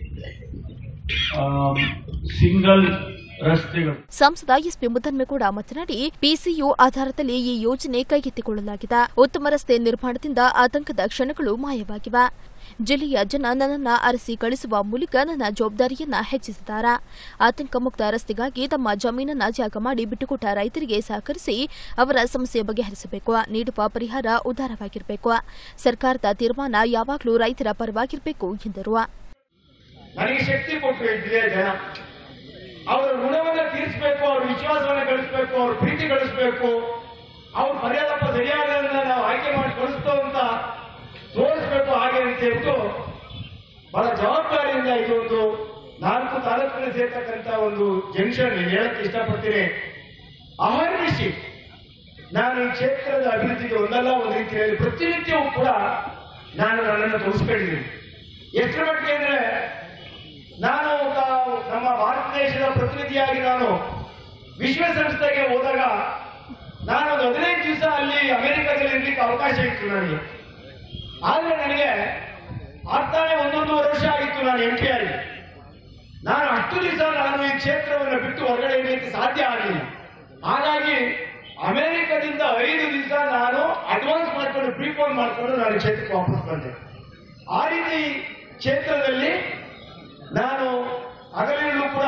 ಸಿಂಗಲ್ ರಸ್ತೆಗಳು. ಸಂಸದ ಎಸ್ ಪಿ ಮುದ್ದನ್ಮೇಗೌಡ ಮಾತನಾಡಿ, ಪಿಸಿಯು ಆಧಾರದಲ್ಲಿ ಈ ಯೋಜನೆ ಕೈಗೆತ್ತಿಕೊಳ್ಳಲಾಗಿದೆ. ಉತ್ತಮ ರಸ್ತೆ ನಿರ್ಮಾಣದಿಂದ ಆತಂಕದ ಕ್ಷಣಗಳು ಮಾಯವಾಗಿವೆ. ಜಿಲ್ಲೆಯ ಜನ ನನ್ನನ್ನು ಅರಸಿ ಕಳಿಸುವ ಮೂಲಕ ನನ್ನ ಜವಾಬ್ದಾರಿಯನ್ನ ಹೆಚ್ಚಿಸಿದ್ದಾರೆ. ಆತಂಕ ಮುಕ್ತ ರಸ್ತೆಗಾಗಿ ತಮ್ಮ ಜಮೀನನ್ನ ತ್ಯಾಗ ಮಾಡಿ ಬಿಟ್ಟುಕೊಟ್ಟ ರೈತರಿಗೆ ಸಹಕರಿಸಿ ಅವರ ಸಮಸ್ಯೆ ಬಗೆಹರಿಸಬೇಕು. ನೀಡುವ ಪರಿಹಾರ ಉದಾರವಾಗಿರಬೇಕು. ಸರ್ಕಾರದ ತೀರ್ಮಾನ ಯಾವಾಗಲೂ ರೈತರ ಪರವಾಗಿರಬೇಕು ಎಂದರು. ನನಗೆ ಶಕ್ತಿ ಕೊಟ್ಟರು ಇದ್ರೆ ಜನ, ಅವರ ಋಣವನ್ನು ತೀರಿಸಬೇಕು, ಅವ್ರ ವಿಶ್ವಾಸವನ್ನು ಗಳಿಸಬೇಕು, ಅವ್ರ ಪ್ರೀತಿ ಗಳಿಸಬೇಕು, ಅವ್ರು ಮರ್ಯಾದಪ್ಪ ಸರಿಯಾದ ನಾವು ಆಯ್ಕೆ ಮಾಡಿ ಕಳಿಸ್ತೋ ಅಂತ ತೋರಿಸಬೇಕು. ಹಾಗೆ ಅಂತ ಹೇಳ್ತು ಬಹಳ ಜವಾಬ್ದಾರಿಯಿಂದ ಇದೊಂದು ನಾಲ್ಕು ತಾಲೂಕಿನ ಸೇರ್ತಕ್ಕಂಥ ಒಂದು ಜಂಕ್ಷನ್ ಹೇಳಕ್ಕೆ ಇಷ್ಟಪಡ್ತೀನಿ. ಅಹರ್ನಿಶಿ ನಾನು ಈ ಕ್ಷೇತ್ರದ ಅಭಿವೃದ್ಧಿಗೆ ಒಂದಲ್ಲ ಒಂದು ರೀತಿಯಲ್ಲಿ ಪ್ರತಿನಿತ್ಯವೂ ಕೂಡ ನಾನು ನನ್ನನ್ನು ತೋರಿಸ್ಕೊಂಡಿದ್ದೀನಿ. ಎಷ್ಟರ ಮಟ್ಟಿಗೆ ಅಂದ್ರೆ, ನಾನು ನಮ್ಮ ಭಾರತ ದೇಶದ ಪ್ರತಿನಿಧಿಯಾಗಿ ನಾನು ವಿಶ್ವಸಂಸ್ಥೆಗೆ ಹೋದಾಗ ನಾನೊಂದು ಹದಿನೈದು ದಿವಸ ಅಲ್ಲಿ ಅಮೆರಿಕದಲ್ಲಿ ಇರ್ಲಿಕ್ಕೆ ಅವಕಾಶ ಇತ್ತು ನನಗೆ. ಆದ್ರೆ ನನಗೆ ಆಗ್ತಾನೆ ಒಂದೊಂದೂವರೆ ವರ್ಷ ಆಗಿತ್ತು ನಾನು ಎಂಟ್ರಿ ಆಗಿ. ನಾನು ಅಷ್ಟು ದಿವಸ ನಾನು ಈ ಕ್ಷೇತ್ರವನ್ನು ಬಿಟ್ಟು ಹೊರಗಡೆ ಇರಲಿಕ್ಕೆ ಸಾಧ್ಯ ಆಗಲಿಲ್ಲ. ಹಾಗಾಗಿ ಅಮೆರಿಕದಿಂದ ಐದು ದಿವಸ ನಾನು ಅಡ್ವಾನ್ಸ್ ಮಾಡ್ಕೊಂಡು ಪ್ರೀಪೋನ್ ಮಾಡ್ಕೊಂಡು ನಾನು ಕ್ಷೇತ್ರಕ್ಕೆ ವಾಪಸ್ ಬಂದೆ. ಆ ರೀತಿ ಕ್ಷೇತ್ರದಲ್ಲಿ ನಾನು ಹಗಲಿರುಳು ಕೂಡ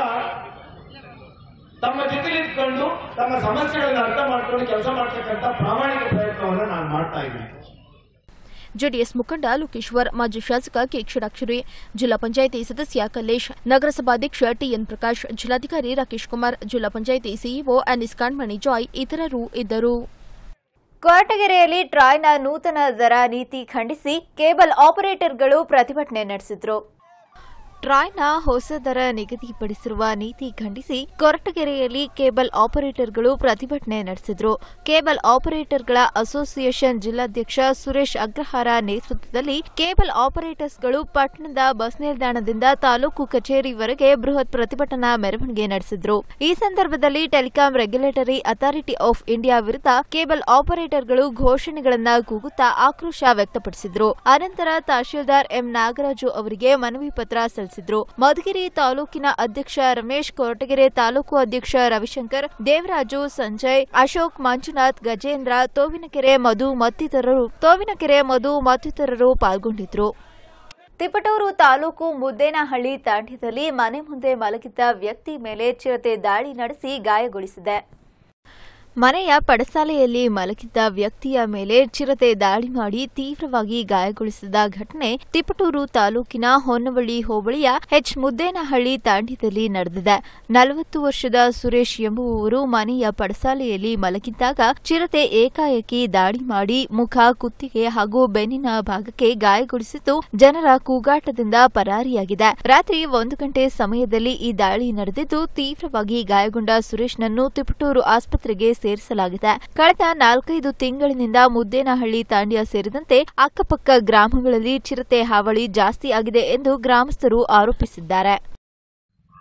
ತಮ್ಮ ಜೊತೆ ನಿಂತ್ಕೊಂಡು ತಮ್ಮ ಸಮಸ್ಯೆಗಳನ್ನು ಅರ್ಥ ಮಾಡ್ಕೊಂಡು ಕೆಲಸ ಮಾಡ್ತಕ್ಕಂಥ ಪ್ರಾಮಾಣಿಕ ಪ್ರಯತ್ನವನ್ನು ನಾನು ಮಾಡ್ತಾ ಇದ್ದೀನಿ. ಜೆಡಿಎಸ್ ಮುಖಂಡ ಲೋಕೇಶ್ವರ್, ಮಾಜಿ ಶಾಸಕ ಕೆ ಕ್ಷೀರಾಕ್ಷರಿ, ಜಿಲ್ಲಾ ಪಂಚಾಯಿತಿ ಸದಸ್ಯ ಕಲ್ಲೇಶ್, ನಗರಸಭಾಧ್ಯಕ್ಷ ಟಿಎನ್ ಪ್ರಕಾಶ್, ಜಿಲ್ಲಾಧಿಕಾರಿ ರಾಕೇಶ್ ಕುಮಾರ್, ಜಿಲ್ಲಾ ಪಂಚಾಯಿತಿ ಸಿಇಒ ಅನಿಸ್ ಕಾಣ್ಮಣಿ ಜಾಯ್ ಇತರರು ಇದ್ದರು. ಕೊರಟಗೆರೆಯಲ್ಲಿ ಟ್ರಾಯ್ನ ನೂತನ ದರ ನೀತಿ ಖಂಡಿಸಿ ಕೇಬಲ್ ಆಪರೇಟರ್ಗಳು ಪ್ರತಿಭಟನೆ ನಡೆಸಿದರು. ಟ್ರಾಯ್ನ ಹೊಸ ದರ ನಿಗದಿಪಡಿಸಿರುವ ನೀತಿ ಖಂಡಿಸಿ ಕೊರಟಗೆರೆಯಲ್ಲಿ ಕೇಬಲ್ ಆಪರೇಟರ್ಗಳು ಪ್ರತಿಭಟನೆ ನಡೆಸಿದರು. ಕೇಬಲ್ ಆಪರೇಟರ್ಗಳ ಅಸೋಸಿಯೇಷನ್ ಜಿಲ್ಲಾಧ್ಯಕ್ಷ ಸುರೇಶ್ ಅಗ್ರಹಾರ ನೇತೃತ್ವದಲ್ಲಿ ಕೇಬಲ್ ಆಪರೇಟರ್ಸ್ಗಳು ಪಟ್ಟಣದ ಬಸ್ ನಿಲ್ದಾಣದಿಂದ ತಾಲೂಕು ಕಚೇರಿವರೆಗೆ ಬೃಹತ್ ಪ್ರತಿಭಟನಾ ಮೆರವಣಿಗೆ ನಡೆಸಿದರು. ಈ ಸಂದರ್ಭದಲ್ಲಿ telecom regulatory authority of India ವಿರುದ್ಧ ಕೇಬಲ್ ಆಪರೇಟರ್ಗಳು ಘೋಷಣೆಗಳನ್ನು ಕೂಗುತ್ತಾ ಆಕ್ರೋಶ ವ್ಯಕ್ತಪಡಿಸಿದರು. ಅನಂತರ ತಹಶೀಲ್ದಾರ್ ಎಂ ನಾಗರಾಜು ಅವರಿಗೆ ಮನವಿ ಪತ್ರ ಸಲ್ಲಿಸಿದರು. ಮಧುಗಿರಿ ತಾಲೂಕಿನ ಅಧ್ಯಕ್ಷ ರಮೇಶ್, ಕೊರಟಗೆರೆ ತಾಲೂಕು ಅಧ್ಯಕ್ಷ ರವಿಶಂಕರ್, ದೇವರಾಜು, ಸಂಜಯ್, ಅಶೋಕ್, ಮಂಜುನಾಥ್, ಗಜೇಂದ್ರ, ತೋವಿನಕೆರೆ ಮಧು ಮತ್ತಿತರರು ತೋವಿನಕೆರೆ ಮಧು ಮತ್ತಿತರರು ಪಾಲ್ಗೊಂಡಿದ್ದರು. ತಿಪಟೂರು ತಾಲೂಕು ಮುದ್ದೇನಹಳ್ಳಿ ತಾಂಡ್ಯದಲ್ಲಿ ಮನೆ ಮುಂದೆ ಮಲಗಿದ್ದ ವ್ಯಕ್ತಿ ಮೇಲೆ ಚಿರತೆ ದಾಳಿ ನಡೆಸಿ ಗಾಯಗೊಳಿಸಿದೆ. ಮನೆಯ ಪಡಸಾಲೆಯಲ್ಲಿ ಮಲಗಿದ್ದ ವ್ಯಕ್ತಿಯ ಮೇಲೆ ಚಿರತೆ ದಾಳಿ ಮಾಡಿ ತೀವ್ರವಾಗಿ ಗಾಯಗೊಳಿಸಿದ ಘಟನೆ ತಿಪಟೂರು ತಾಲೂಕಿನ ಹೊನ್ನವಳ್ಳಿ ಹೋಬಳಿಯ ಎಚ್ ಮುದ್ದೇನಹಳ್ಳಿ ತಾಂಡ್ಯದಲ್ಲಿ ನಡೆದಿದೆ. ನಲವತ್ತು ವರ್ಷದ ಸುರೇಶ್ ಎಂಬುವವರು ಮನೆಯ ಪಡಸಾಲೆಯಲ್ಲಿ ಮಲಗಿದ್ದಾಗ ಚಿರತೆ ಏಕಾಏಕಿ ದಾಳಿ ಮಾಡಿ ಮುಖ, ಕುತ್ತಿಗೆ ಹಾಗೂ ಬೆನ್ನಿನ ಭಾಗಕ್ಕೆ ಗಾಯಗೊಳಿಸಿದ್ದು ಜನರ ಕೂಗಾಟದಿಂದ ಪರಾರಿಯಾಗಿದೆ. ರಾತ್ರಿ ಒಂದು ಗಂಟೆ ಸಮಯದಲ್ಲಿ ಈ ದಾಳಿ ನಡೆದಿದ್ದು ತೀವ್ರವಾಗಿ ಗಾಯಗೊಂಡ ಸುರೇಶ್ನನ್ನು ತಿಪಟೂರು ಆಸ್ಪತ್ರೆಗೆ ಸೇರಿಸಲಾಗಿದೆ. ಕಳೆದ ನಾಲ್ಕೈದು ತಿಂಗಳಿನಿಂದ ಮುದ್ದೇನಹಳ್ಳಿ ತಾಂಡ್ಯ ಸೇರಿದಂತೆ ಅಕ್ಕಪಕ್ಕ ಗ್ರಾಮಗಳಲ್ಲಿ ಚಿರತೆ ಹಾವಳಿ ಜಾಸ್ತಿ ಆಗಿದೆ ಎಂದು ಗ್ರಾಮಸ್ಥರು ಆರೋಪಿಸಿದ್ದಾರೆ.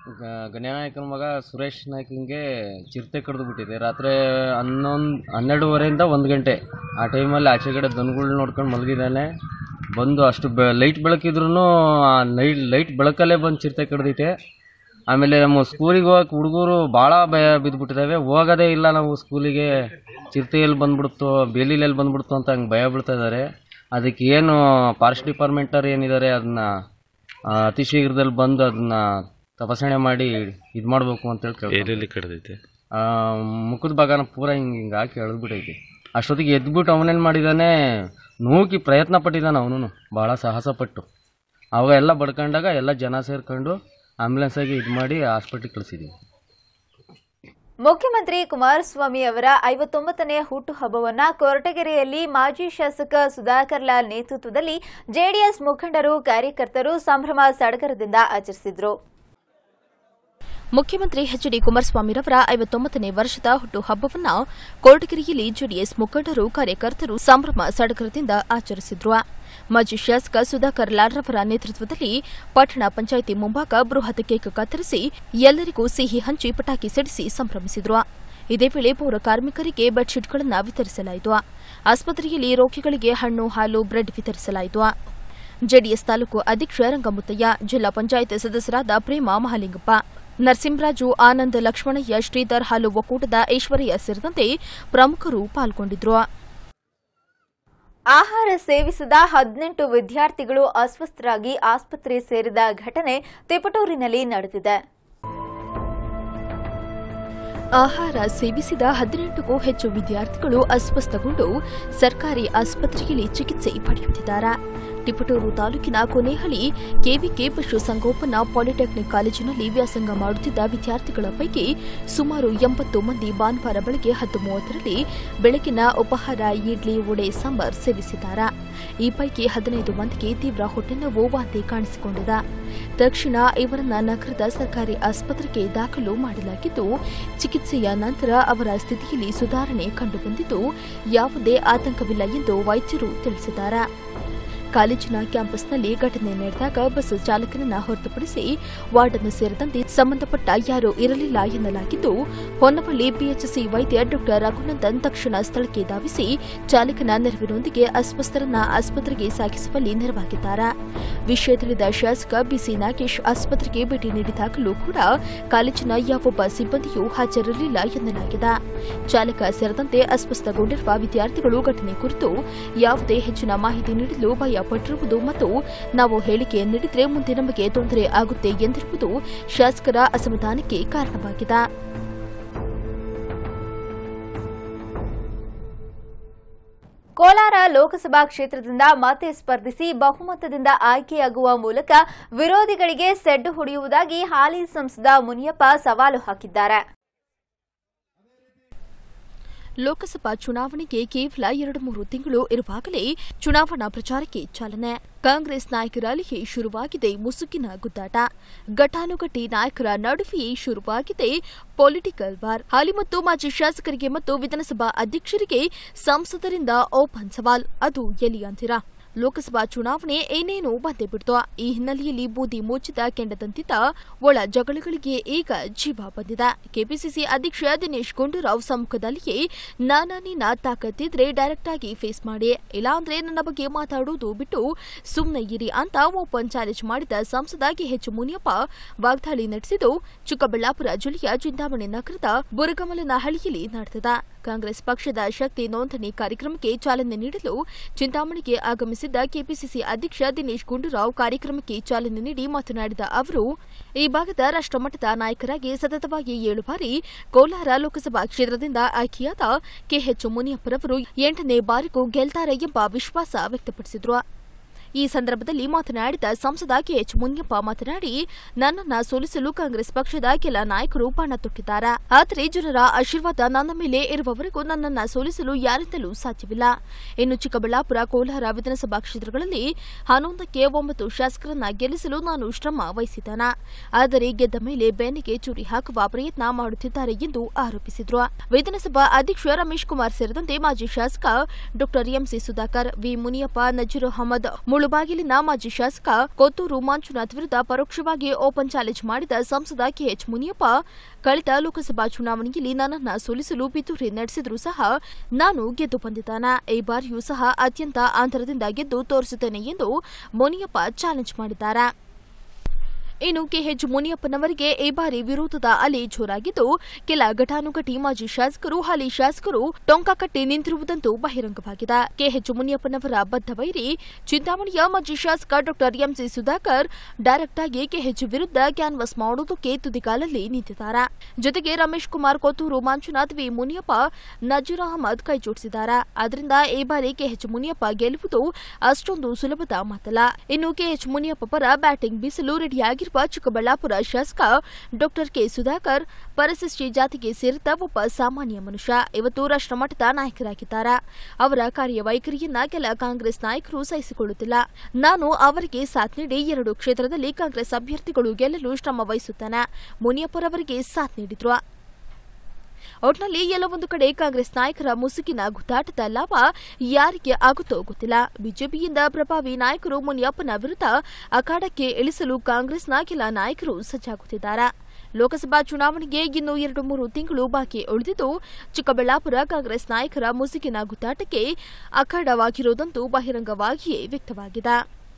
ಗಣ್ಯನಾಯಕನ ಮಗ ಸುರೇಶ್ ನಾಯ್ಕಂಗೆ ಚಿರತೆ ಕಡ್ದು ಬಿಟ್ಟಿದೆ. ರಾತ್ರಿ ಹನ್ನೊಂದು ಹನ್ನೆರಡುವರೆಯಿಂದ ಒಂದು ಗಂಟೆ ಆ ಟೈಮಲ್ಲಿ ಆಚೆಗಡೆ ದನಗಳು ನೋಡ್ಕೊಂಡು ಮಲಗಿದ್ದಾನೆ. ಬಂದು ಅಷ್ಟು ಬೆ ಲೈಟ್ ಬೆಳಕಿದ್ರೂ ಆ ಲೈಟ್ ಲೈಟ್ ಬೆಳಕಲ್ಲೇ ಬಂದು ಚಿರತೆ ಕಡ್ದಿತ್ತೆ. ಆಮೇಲೆ ನಮ್ಮ ಸ್ಕೂಲಿಗೆ ಹೋಗಕ್ಕೆ ಹುಡುಗರು ಭಾಳ ಭಯ ಬಿದ್ದುಬಿಟ್ಟಿದ್ದಾವೆ. ಹೋಗೋದೇ ಇಲ್ಲ ನಾವು ಸ್ಕೂಲಿಗೆ, ಚಿರತೆ ಎಲ್ಲಿ ಬಂದ್ಬಿಡ್ತು, ಬೇಲಿಲಿ ಎಲ್ಲಿ ಬಂದ್ಬಿಡ್ತು ಅಂತ ಹಂಗೆ ಭಯ ಬೀಳ್ತಾ ಇದ್ದಾರೆ. ಅದಕ್ಕೆ ಏನು ಫಾರೆಸ್ಟ್ ಡಿಪಾರ್ಟ್ಮೆಂಟರ್ ಏನಿದ್ದಾರೆ ಅದನ್ನ ಅತಿ ಶೀಘ್ರದಲ್ಲಿ ಬಂದು ಅದನ್ನ ತಪಾಸಣೆ ಮಾಡಿ ಇದು ಮಾಡಬೇಕು ಅಂತೇಳಿ ಕೇಳಿ. ಕಡ್ದೈತೆ ಮುಖದ ಭಾಗನ ಪೂರ ಹಿಂಗೆ ಹಿಂಗೆ ಹಾಕಿ ಎಳೆದ್ಬಿಟ್ಟೈತಿ. ಅಷ್ಟೊತ್ತಿಗೆ ಎದ್ಬಿಟ್ಟು ಅವನೇನು ಮಾಡಿದ್ದಾನೆ, ನೂಕಿ ಪ್ರಯತ್ನ ಪಟ್ಟಿದ್ದಾನೆ. ಅವನು ಭಾಳ ಸಾಹಸ ಪಟ್ಟು ಅವಾಗ ಎಲ್ಲ ಬಡ್ಕೊಂಡಾಗ ಎಲ್ಲ ಜನ ಸೇರ್ಕೊಂಡು ಆಂಬ್ಯುಲೆನ್ಸಾಗಿ ಇದು ಮಾಡಿ ಹಾಸ್ಪಿಟ್ಲಿಗೆ ಕಳಿಸಿದ್ದೀವಿ. ಮುಖ್ಯಮಂತ್ರಿ ಕುಮಾರಸ್ವಾಮಿ ಅವರ ಐವತ್ತೊಂಬತ್ತನೇ ಹುಟ್ಟುಹಬ್ಬವನ್ನು ಕೊರಟಗೆರೆಯಲ್ಲಿ ಮಾಜಿ ಶಾಸಕ ಸುಧಾಕರ್ ಲಾಲ್ ನೇತೃತ್ವದಲ್ಲಿ ಜೆಡಿಎಸ್ ಮುಖಂಡರು ಕಾರ್ಯಕರ್ತರು ಸಂಭ್ರಮ ಸಡಗರದಿಂದ ಆಚರಿಸಿದರು. ಮುಖ್ಯಮಂತ್ರಿ ಎಚ್ ಡಿ ಕುಮಾರಸ್ವಾಮಿರವರ ಐವತ್ತೊಂಬತ್ತನೇ ವರ್ಷದ ಹುಟ್ಟುಹಬ್ಬವನ್ನು ಕೊರಟಗೆರೆಯಲ್ಲಿ ಜೆಡಿಎಸ್ ಮುಖಂಡರು ಕಾರ್ಯಕರ್ತರು ಸಂಭ್ರಮ ಸಡಗರದಿಂದ ಆಚರಿಸಿದರು. ಮಾಜಿ ಶಾಸಕ ಸುಧಾಕರ್ ಲಾಲ್ರವರ ನೇತೃತ್ವದಲ್ಲಿ ಪಟ್ಟಣ ಪಂಚಾಯಿತಿ ಮುಂಭಾಗ ಬೃಹತ್ ಕೇಕ್ ಕತ್ತರಿಸಿ ಎಲ್ಲರಿಗೂ ಸಿಹಿ ಹಂಚಿ ಪಟಾಕಿ ಸಿಡಿಸಿ ಸಂಭ್ರಮಿಸಿದರು. ಇದೇ ವೇಳೆ ಪೌರ ಕಾರ್ಮಿಕರಿಗೆ ಬೆಡ್ಶೀಟ್ಗಳನ್ನು ವಿತರಿಸಲಾಯಿತು. ಆಸ್ಪತ್ರೆಯಲ್ಲಿ ರೋಗಿಗಳಿಗೆ ಹಣ್ಣು, ಹಾಲು, ಬ್ರೆಡ್ ವಿತರಿಸಲಾಯಿತು. ಜೆಡಿಎಸ್ ತಾಲೂಕು ಅಧ್ಯಕ್ಷ ರಂಗಮುತ್ತಯ್ಯ, ಜಿಲ್ಲಾ ಪಂಚಾಯತ್ ಸದಸ್ಯರಾದ ಪ್ರೇಮ ಮಹಾಲಿಂಗಪ್ಪ, ನರಸಿಂಹರಾಜು, ಆನಂದ್, ಲಕ್ಷ್ಮಣಯ್ಯ, ಶ್ರೀಧರ್ ಹಾಲು ಒಕ್ಕೂಟದ ಐಶ್ವರ್ಯ ಸೇರಿದಂತೆ ಪ್ರಮುಖರು ಪಾಲ್ಗೊಂಡಿದ್ದರು. ಆಹಾರ ಸೇವಿಸಿದ ಹದಿನೆಂಟು ವಿದ್ಯಾರ್ಥಿಗಳು ಅಸ್ವಸ್ಥರಾಗಿ ಆಸ್ಪತ್ರೆ ಸೇರಿದ ಘಟನೆ ತಿಪಟೂರಿನಲ್ಲಿ ನಡೆದಿದೆ. ಆಹಾರ ಸೇವಿಸಿದ ಹದಿನೆಂಟಕ್ಕೂ ಹೆಚ್ಚು ವಿದ್ಯಾರ್ಥಿಗಳು ಅಸ್ವಸ್ಥಗೊಂಡು ಸರ್ಕಾರಿ ಆಸ್ಪತ್ರೆಯಲ್ಲಿ ಚಿಕಿತ್ಸೆ ಪಡೆಯುತ್ತಿದ್ದಾರೆ. ತಿಪಟೂರು ತಾಲೂಕಿನ ಕೊನೇಹಳ್ಳಿ ಕೆವಿಕೆ ಪಶುಸಂಗೋಪನಾ ಪಾಲಿಟೆಕ್ನಿಕ್ ಕಾಲೇಜಿನಲ್ಲಿ ವ್ಯಾಸಂಗ ಮಾಡುತ್ತಿದ್ದ ವಿದ್ಯಾರ್ಥಿಗಳ ಪೈಕಿ ಸುಮಾರು ಎಂಬತ್ತು ಮಂದಿ ಭಾನುವಾರ ಬೆಳಗ್ಗೆ ಹತ್ತು ಮೂವತ್ತರಲ್ಲಿ ಬೆಳಗಿನ ಉಪಹಾರ ಇಡ್ಲಿ, ವಡೆ, ಸಾಂಬಾರ್ ಸೇವಿಸಿದ್ದಾರೆ. ಈ ಪೈಕಿ ಹದಿನೈದು ಮಂದಿಗೆ ತೀವ್ರ ಹೊಟ್ಟೆನೋವು, ವಾಂತಿ ಕಾಣಿಸಿಕೊಂಡಿದೆ. ತಕ್ಷಣ ಇವರನ್ನ ನಗರದ ಸರ್ಕಾರಿ ಆಸ್ಪತ್ರೆಗೆ ದಾಖಲು ಮಾಡಲಾಗಿದ್ದು, ಚಿಕಿತ್ಸೆಯ ನಂತರ ಅವರ ಸ್ಥಿತಿಯಲ್ಲಿ ಸುಧಾರಣೆ ಕಂಡುಬಂದಿದ್ದು, ಯಾವುದೇ ಆತಂಕವಿಲ್ಲ ಎಂದು ವೈದ್ಯರು ತಿಳಿಸಿದ್ದಾರೆ. ಕಾಲೇಜಿನ ಕ್ಯಾಂಪಸ್ನಲ್ಲಿ ಘಟನೆ ನಡೆದಾಗ ಬಸ್ ಚಾಲಕನನ್ನ ಹೊರತುಪಡಿಸಿ ವಾರ್ಡನ್ ಸೇರಿದಂತೆ ಸಂಬಂಧಪಟ್ಟ ಯಾರೂ ಇರಲಿಲ್ಲ ಎನ್ನಲಾಗಿದ್ದು, ಹೊನ್ನವಳ್ಳಿ ಪಿಎಚ್ಸಿ ವೈದ್ಯ ಡಾ ರಘುನಂದನ್ ತಕ್ಷಣ ಸ್ಥಳಕ್ಕೆ ಧಾವಿಸಿ ಚಾಲಕನ ನೆರವಿನೊಂದಿಗೆ ಅಸ್ವಸ್ಥರನ್ನ ಆಸ್ಪತ್ರೆಗೆ ಸಾಗಿಸುವಲ್ಲಿ ನೆರವಾಗಿದ್ದಾರೆ. ವಿಷಯ ತಿಳಿದ ಶಾಸಕ ಬಿಸಿ ನಾಗೇಶ್ ಆಸ್ಪತ್ರೆಗೆ ಭೇಟಿ ನೀಡಿದಾಗಲೂ ಕೂಡ ಕಾಲೇಜಿನ ಯಾವೊಬ್ಬ ಸಿಬ್ಬಂದಿಯೂ ಹಾಜರಿರಲಿಲ್ಲ ಎನ್ನಲಾಗಿದೆ. ಚಾಲಕ ಸೇರಿದಂತೆ ಅಸ್ವಸ್ಥಗೊಂಡಿರುವ ವಿದ್ಯಾರ್ಥಿಗಳು ಘಟನೆ ಕುರಿತು ಯಾವುದೇ ಹೆಚ್ಚಿನ ಮಾಹಿತಿ ನೀಡಲು ಭಯ ಪಟ್ಟಿರುವುದು ಮತ್ತು ನಾವು ಹೇಳಿಕೆ ನೀಡಿದರೆ ಮುಂದೆ ನಮಗೆ ತೊಂದರೆ ಆಗುತ್ತೆ ಎಂದಿರುವುದು ಶಾಸಕರ ಅಸಮಾಧಾನಕ್ಕೆ ಕಾರಣವಾಗಿದೆ. ಕೋಲಾರ ಲೋಕಸಭಾ ಕ್ಷೇತ್ರದಿಂದ ಮತ್ತೆ ಸ್ಪರ್ಧಿಸಿ ಬಹುಮತದಿಂದ ಆಯ್ಕೆಯಾಗುವ ಮೂಲಕ ವಿರೋಧಿಗಳಿಗೆ ಸೆಡ್ಡು ಹೊಡೆಯುವುದಾಗಿ ಹಾಲಿ ಸಂಸದ ಮುನಿಯಪ್ಪ ಸವಾಲು ಹಾಕಿದ್ದಾರೆ. ಲೋಕಸಭಾ ಚುನಾವಣೆಗೆ ಕೇವಲ ಎರಡು ಮೂರು ತಿಂಗಳು ಇರುವಾಗಲೇ ಚುನಾವಣಾ ಪ್ರಚಾರಕ್ಕೆ ಚಾಲನೆ. ಕಾಂಗ್ರೆಸ್ ನಾಯಕರಲ್ಲಿಯೇ ಶುರುವಾಗಿದೆ ಮುಸುಕಿನ ಗುದ್ದಾಟ. ಘಟಾನುಘಟಿ ನಾಯಕರ ನಡುವೆಯೇ ಶುರುವಾಗಿದೆ ಪೊಲಿಟಿಕಲ್ ವಾರ್. ಹಾಲಿ ಮತ್ತು ಮಾಜಿ ಶಾಸಕರಿಗೆ ಮತ್ತು ವಿಧಾನಸಭಾ ಅಧ್ಯಕ್ಷರಿಗೆ ಸಂಸದರಿಂದ ಓಪನ್ ಸವಾಲ್. ಅದು ಎಲ್ಲಿ ಅಂತೀರಾ? ಲೋಕಸಭಾ ಚುನಾವಣೆ ಏನೇನೋ ಬಂದೇ ಬಿಡ್ತು. ಈ ಹಿನ್ನೆಲೆಯಲ್ಲಿ ಬೂದಿ ಮುಚ್ಚಿದ ಕೆಂಡದಂತಿದ್ದ ಒಳ ಜಗಳಗಳಿಗೆ ಈಗ ಜೀವ ಬಂದಿದೆ. ಕೆಪಿಸಿಸಿ ಅಧ್ಯಕ್ಷ ದಿನೇಶ್ ಗುಂಡೂರಾವ್ ಸಮ್ಮುಖದಲ್ಲಿಯೇ ನಾನಾ ನೀನಾ ತಾಕತ್ತಿದ್ರೆ ಡೈರೆಕ್ಟ್ ಆಗಿ ಫೇಸ್ ಮಾಡಿ, ಇಲ್ಲಾಂದ್ರೆ ನನ್ನ ಬಗ್ಗೆ ಮಾತಾಡುವುದು ಬಿಟ್ಟು ಸುಮ್ಮನೆ ಇರಿ ಅಂತ ಓಪನ್ ಚಾಲೆಂಜ್ ಮಾಡಿದ ಸಂಸದ ಕೆಎಚ್ ಮುನಿಯಪ್ಪ ವಾಗ್ದಾಳಿ ನಡೆಸಿದ್ದು ಚಿಕ್ಕಬಳ್ಳಾಪುರ ಜಿಲ್ಲೆಯ ಚಿಂತಾಮಣಿ ನಗರದ ಬುರಗಮಲನಹಳ್ಳಿಯಲ್ಲಿ ನಡೆದಿದೆ. ಕಾಂಗ್ರೆಸ್ ಪಕ್ಷದ ಶಕ್ತಿ ನೋಂದಣಿ ಕಾರ್ಯಕ್ರಮಕ್ಕೆ ಚಾಲನೆ ನೀಡಲು ಚಿಂತಾಮಣಿಗೆ ಆಗಮಿಸಿದ್ದ ಕೆಪಿಸಿಸಿ ಅಧ್ಯಕ್ಷ ದಿನೇಶ್ ಗುಂಡೂರಾವ್ ಕಾರ್ಯಕ್ರಮಕ್ಕೆ ಚಾಲನೆ ನೀಡಿ ಮಾತನಾಡಿದ ಅವರು, ಈ ಭಾಗದ ರಾಷ್ಟ್ರಮಟ್ಟದ ನಾಯಕರಾಗಿ ಸತತವಾಗಿ ಏಳು ಬಾರಿ ಕೋಲಾರ ಲೋಕಸಭಾ ಕ್ಷೇತ್ರದಿಂದ ಆಯ್ಕೆಯಾದ ಕೆಎಚ್ ಮುನಿಯಪ್ಪರವರು ಎಂಟನೇ ಬಾರಿಗೂ ಗೆಲ್ತಾರೆ ಎಂಬ ವಿಶ್ವಾಸ ವ್ಯಕ್ತಪಡಿಸಿದರು. ಈ ಸಂದರ್ಭದಲ್ಲಿ ಮಾತನಾಡಿದ ಸಂಸದ ಕೆಎಚ್ ಮುನಿಯಪ್ಪ ಮಾತನಾಡಿ, ನನ್ನನ್ನ ಸೋಲಿಸಲು ಕಾಂಗ್ರೆಸ್ ಪಕ್ಷದ ಕೆಲ ನಾಯಕರು ಪಣ ತೊಟ್ಟಿದ್ದಾರೆ. ಆದರೆ ಜನರ ಆಶೀರ್ವಾದ ನನ್ನ ಮೇಲೆ ಇರುವವರೆಗೂ ನನ್ನನ್ನ ಸೋಲಿಸಲು ಯಾರಿಂದಲೂ ಸಾಧ್ಯವಿಲ್ಲ. ಇನ್ನು ಚಿಕ್ಕಬಳ್ಳಾಪುರ, ಕೋಲಾರ ವಿಧಾನಸಭಾ ಕ್ಷೇತ್ರಗಳಲ್ಲಿ ಹನ್ನೊಂದಕ್ಕೆ ಒಂಬತ್ತು ಶಾಸಕರನ್ನ ಗೆಲ್ಲಿಸಲು ನಾನು ಶ್ರಮ ವಹಿಸಿದ್ದಾನೆ. ಆದರೆ ಗೆದ್ದ ಮೇಲೆ ಬೆನ್ನಿಗೆ ಚೂರಿ ಹಾಕುವ ಪ್ರಯತ್ನ ಮಾಡುತ್ತಿದ್ದಾರೆ ಎಂದು ಆರೋಪಿಸಿದರು. ವಿಧಾನಸಭಾ ಅಧ್ಯಕ್ಷ ರಮೇಶ್ ಕುಮಾರ್ ಸೇರಿದಂತೆ ಮಾಜಿ ಶಾಸಕ ಡಾ ಎಂಸಿ ಸುಧಾಕರ್, ವಿ ಮುನಿಯಪ್ಪ, ನಜೀರ್ ಅಹಮದ್, ಮುಳುಬಾಗಿಲಿನ ಮಾಜಿ ಶಾಸಕ ಕೊತ್ತೂರು ಮಂಜುನಾಥ್ ವಿರುದ್ಧ ಪರೋಕ್ಷವಾಗಿ ಓಪನ್ ಚಾಲೆಂಜ್ ಮಾಡಿದ ಸಂಸದ ಕೆಎಚ್ ಮುನಿಯಪ್ಪ, ಕಳೆದ ಲೋಕಸಭಾ ಚುನಾವಣೆಯಲ್ಲಿ ನನ್ನನ್ನು ಸೋಲಿಸಲು ಪಿತೂರಿ ನಡೆಸಿದರೂ ಸಹ ನಾನು ಗೆದ್ದು ಬಂದಿದ್ದಾನೆ. ಈ ಬಾರಿಯೂ ಸಹ ಅತ್ಯಂತ ಅಂತರದಿಂದ ಗೆದ್ದು ತೋರಿಸುತ್ತೇನೆ ಎಂದು ಮುನಿಯಪ್ಪ ಚಾಲೆಂಜ್ ಮಾಡಿದ್ದಾರೆ. ಇನ್ನು ಕೆಎಚ್ ಮುನಿಯಪ್ಪನವರಿಗೆ ಈ ಬಾರಿ ವಿರೋಧದ ಅಲೆ ಜೋರಾಗಿದ್ದು, ಕೆಲ ಘಟಾನುಘಟಿ ಮಾಜಿ ಶಾಸಕರು ಹಾಲಿ ಶಾಸಕರು ಟೊಂಕ ಕಟ್ಟಿ ನಿಂತಿರುವುದಂತೂ ಬಹಿರಂಗವಾಗಿದೆ. ಕೆಎಚ್ ಮುನಿಯಪ್ಪನವರ ಬದ್ಧ ವೈರಿ ಚಿಂತಾಮಣಿಯ ಮಾಜಿ ಶಾಸಕ ಡಾ ಎಂಸಿ ಸುಧಾಕರ್ ಡೈರೆಕ್ಟ್ ಆಗಿ ಕೆಎಚ್ ವಿರುದ್ಧ ಕ್ಯಾನ್ವಾಸ್ ಮಾಡುವುದಕ್ಕೆ ತುದಿಗಾಲಲ್ಲಿ ನಿಂತಿದ್ದಾರೆ. ಜೊತೆಗೆ ರಮೇಶ್ ಕುಮಾರ್, ಕೊತ್ತೂರು ಮಂಜುನಾಥ್, ವಿ ಮುನಿಯಪ್ಪ, ನಜೀರ್ ಅಹಮದ್ ಕೈಜೋಡಿಸಿದ್ದಾರೆ. ಆದ್ದರಿಂದ ಈ ಬಾರಿ ಕೆಎಚ್ ಮುನಿಯಪ್ಪ ಗೆಲ್ಲುವುದು ಅಷ್ಟೊಂದು ಸುಲಭದ ಮಾತಲ್ಲ. ಇನ್ನು ಕೆಎಚ್ ಮುನಿಯಪ್ಪ ಪರ ಬ್ಯಾಟಿಂಗ್ ಬೀಸಲು ರೆಡಿಯಾಗಿರುವ ಚಿಕ್ಕಬಳ್ಳಾಪುರ ಶಾಸಕ ಡಾ ಕೆ ಸುಧಾಕರ್ ಪರಿಶಿಷ್ಟ ಜಾತಿಗೆ ಸೇರಿದ ಒಬ್ಬ ಸಾಮಾನ್ಯ ಮನುಷ್ಯ. ಇವತ್ತು ರಾಷ್ಟ್ರಮಟ್ಟದ ನಾಯಕರಾಗಿದ್ದಾರೆ. ಅವರ ಕಾರ್ಯವೈಖರಿಯನ್ನ ಕೆಲ ಕಾಂಗ್ರೆಸ್ ನಾಯಕರು ಸಹಿಸಿಕೊಳ್ಳುತ್ತಿಲ್ಲ. ನಾನು ಅವರಿಗೆ ಸಾಥ್ ನೀಡಿ ಎರಡು ಕ್ಷೇತ್ರದಲ್ಲಿ ಕಾಂಗ್ರೆಸ್ ಅಭ್ಯರ್ಥಿಗಳು ಗೆಲ್ಲಲು ಶ್ರಮ ವಹಿಸುತ್ತೇನೆ. ಮುನಿಯಪ್ಪರವರಿಗೆ ಸಾಥ್ ನೀಡಿದ್ರು. ಒಟ್ನಲ್ಲಿ ಎಲ್ಲವೊಂದು ಕಡೆ ಕಾಂಗ್ರೆಸ್ ನಾಯಕರ ಮುಸುಕಿನ ಗುದ್ದಾಟದ ಲಾಭ ಯಾರಿಗೆ ಆಗುತ್ತೋ ಗೊತ್ತಿಲ್ಲ. ಬಿಜೆಪಿಯಿಂದ ಪ್ರಭಾವಿ ನಾಯಕರು ಮುನಿಯಪ್ಪನ ವಿರುದ್ಧ ಅಖಾಡಕ್ಕೆ ಇಳಿಸಲು ಕಾಂಗ್ರೆಸ್ನ ಕೆಲ ನಾಯಕರು ಸಜ್ಜಾಗುತ್ತಿದ್ದಾರೆ. ಲೋಕಸಭಾ ಚುನಾವಣೆಗೆ ಇನ್ನು ಎರಡು ಮೂರು ತಿಂಗಳು ಬಾಕಿ ಉಳಿದಿದ್ದು, ಚಿಕ್ಕಬಳ್ಳಾಪುರ ಕಾಂಗ್ರೆಸ್ ನಾಯಕರ ಮುಸುಕಿನ ಗುದ್ದಾಟಕ್ಕೆ ಅಖಾಡವಾಗಿರುವುದಂತೂ ಬಹಿರಂಗವಾಗಿಯೇ ವ್ಯಕ್ತವಾಗಿದೆ.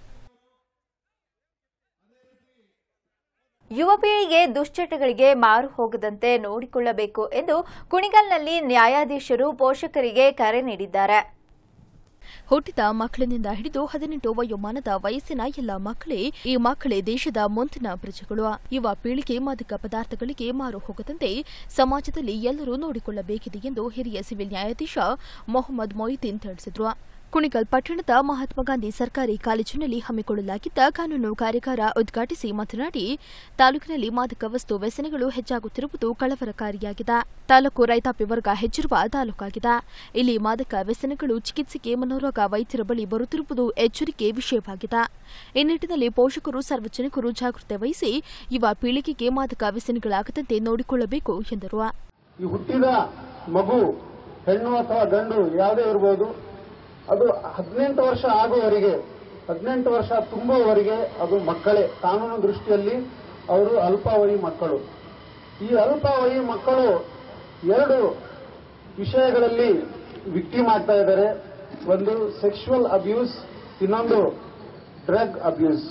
ಯುವ ಪೀಳಿಗೆ ದುಶ್ಚಟಗಳಿಗೆ ಮಾರು ಹೋಗದಂತೆ ನೋಡಿಕೊಳ್ಳಬೇಕು ಎಂದು ಕುಣಿಗಲ್ನಲ್ಲಿ ನ್ಯಾಯಾಧೀಶರು ಪೋಷಕರಿಗೆ ಕರೆ ನೀಡಿದ್ದಾರೆ. ಹುಟ್ಟಿದ ಮಕ್ಕಳಿನಿಂದ ಹಿಡಿದು ಹದಿನೆಂಟು ವಯೋಮಾನದ ವಯಸ್ಸಿನ ಎಲ್ಲ ಮಕ್ಕಳೇ ಈ ಮಕ್ಕಳೇ ದೇಶದ ಮುಂದಿನ ಪ್ರಜೆಗಳು. ಯುವ ಪೀಳಿಗೆ ಮಾದಕ ಪದಾರ್ಥಗಳಿಗೆ ಮಾರು ಹೋಗದಂತೆ ಸಮಾಜದಲ್ಲಿ ಎಲ್ಲರೂ ನೋಡಿಕೊಳ್ಳಬೇಕಿದೆ ಎಂದು ಹಿರಿಯ ಸಿವಿಲ್ ನ್ಯಾಯಾಧೀಶ ಮೊಹಮ್ಮದ್ ಮೊಯಿದ್ದೀನ್ ತಿಳಿಸಿದರು. ಕುಣಿಗಲ್ ಪಟ್ಟಣದ ಮಹಾತ್ಮ ಗಾಂಧಿ ಸರ್ಕಾರಿ ಕಾಲೇಜಿನಲ್ಲಿ ಹಮ್ಮಿಕೊಳ್ಳಲಾಗಿದ್ದ ಕಾನೂನು ಕಾರ್ಯಾಗಾರ ಉದ್ಘಾಟಿಸಿ ಮಾತನಾಡಿ, ತಾಲೂಕಿನಲ್ಲಿ ಮಾದಕ ವಸ್ತು ವ್ಯಸನಗಳು ಹೆಚ್ಚಾಗುತ್ತಿರುವುದು ಕಳವರಕಾರಿಯಾಗಿದೆ. ತಾಲೂಕು ರೈತಾಪಿ ವರ್ಗ ಹೆಚ್ಚಿರುವ ತಾಲೂಕಾಗಿದೆ. ಇಲ್ಲಿ ಮಾದಕ ವ್ಯಸನಗಳು ಚಿಕಿತ್ಸೆಗೆ ಮನೋರೋಗ ವೈದ್ಯರ ಬಳಿ ಬರುತ್ತಿರುವುದು ಎಚ್ಚರಿಕೆ ವಿಷಯವಾಗಿದೆ. ಈ ನಿಟ್ಟಿನಲ್ಲಿ ಪೋಷಕರು, ಸಾರ್ವಜನಿಕರು ಜಾಗೃತಿ ವಹಿಸಿ ಯುವ ಪೀಳಿಗೆಗೆ ಮಾದಕ ವ್ಯಸನಗಳಾಗದಂತೆ ನೋಡಿಕೊಳ್ಳಬೇಕು ಎಂದರು. ಈ ಹುಟ್ಟಿದ ಮಗು ಹೆಣ್ಣು ಅಥವಾ ಗಂಡು ಯಾವುದೇ ಇರಬಹುದು, ಅದು ಹದಿನೆಂಟು ವರ್ಷ ಆಗುವವರೆಗೆ ಹದಿನೆಂಟು ವರ್ಷ ತುಂಬುವವರೆಗೆ ಅದು ಮಕ್ಕಳೇ. ಕಾನೂನು ದೃಷ್ಟಿಯಲ್ಲಿ ಅವರು ಅಲ್ಪಾವಧಿ ಮಕ್ಕಳು. ಈ ಅಲ್ಪಾವಧಿ ಮಕ್ಕಳು ಎರಡು ವಿಷಯಗಳಲ್ಲಿ ವಿಕ್ಟಿಮ್ ಆಗ್ತಾ ಇದ್ದಾರೆ. ಒಂದು ಸೆಕ್ಷುವಲ್ ಅಬ್ಯೂಸ್, ಇನ್ನೊಂದು ಡ್ರಗ್ ಅಬ್ಯೂಸ್.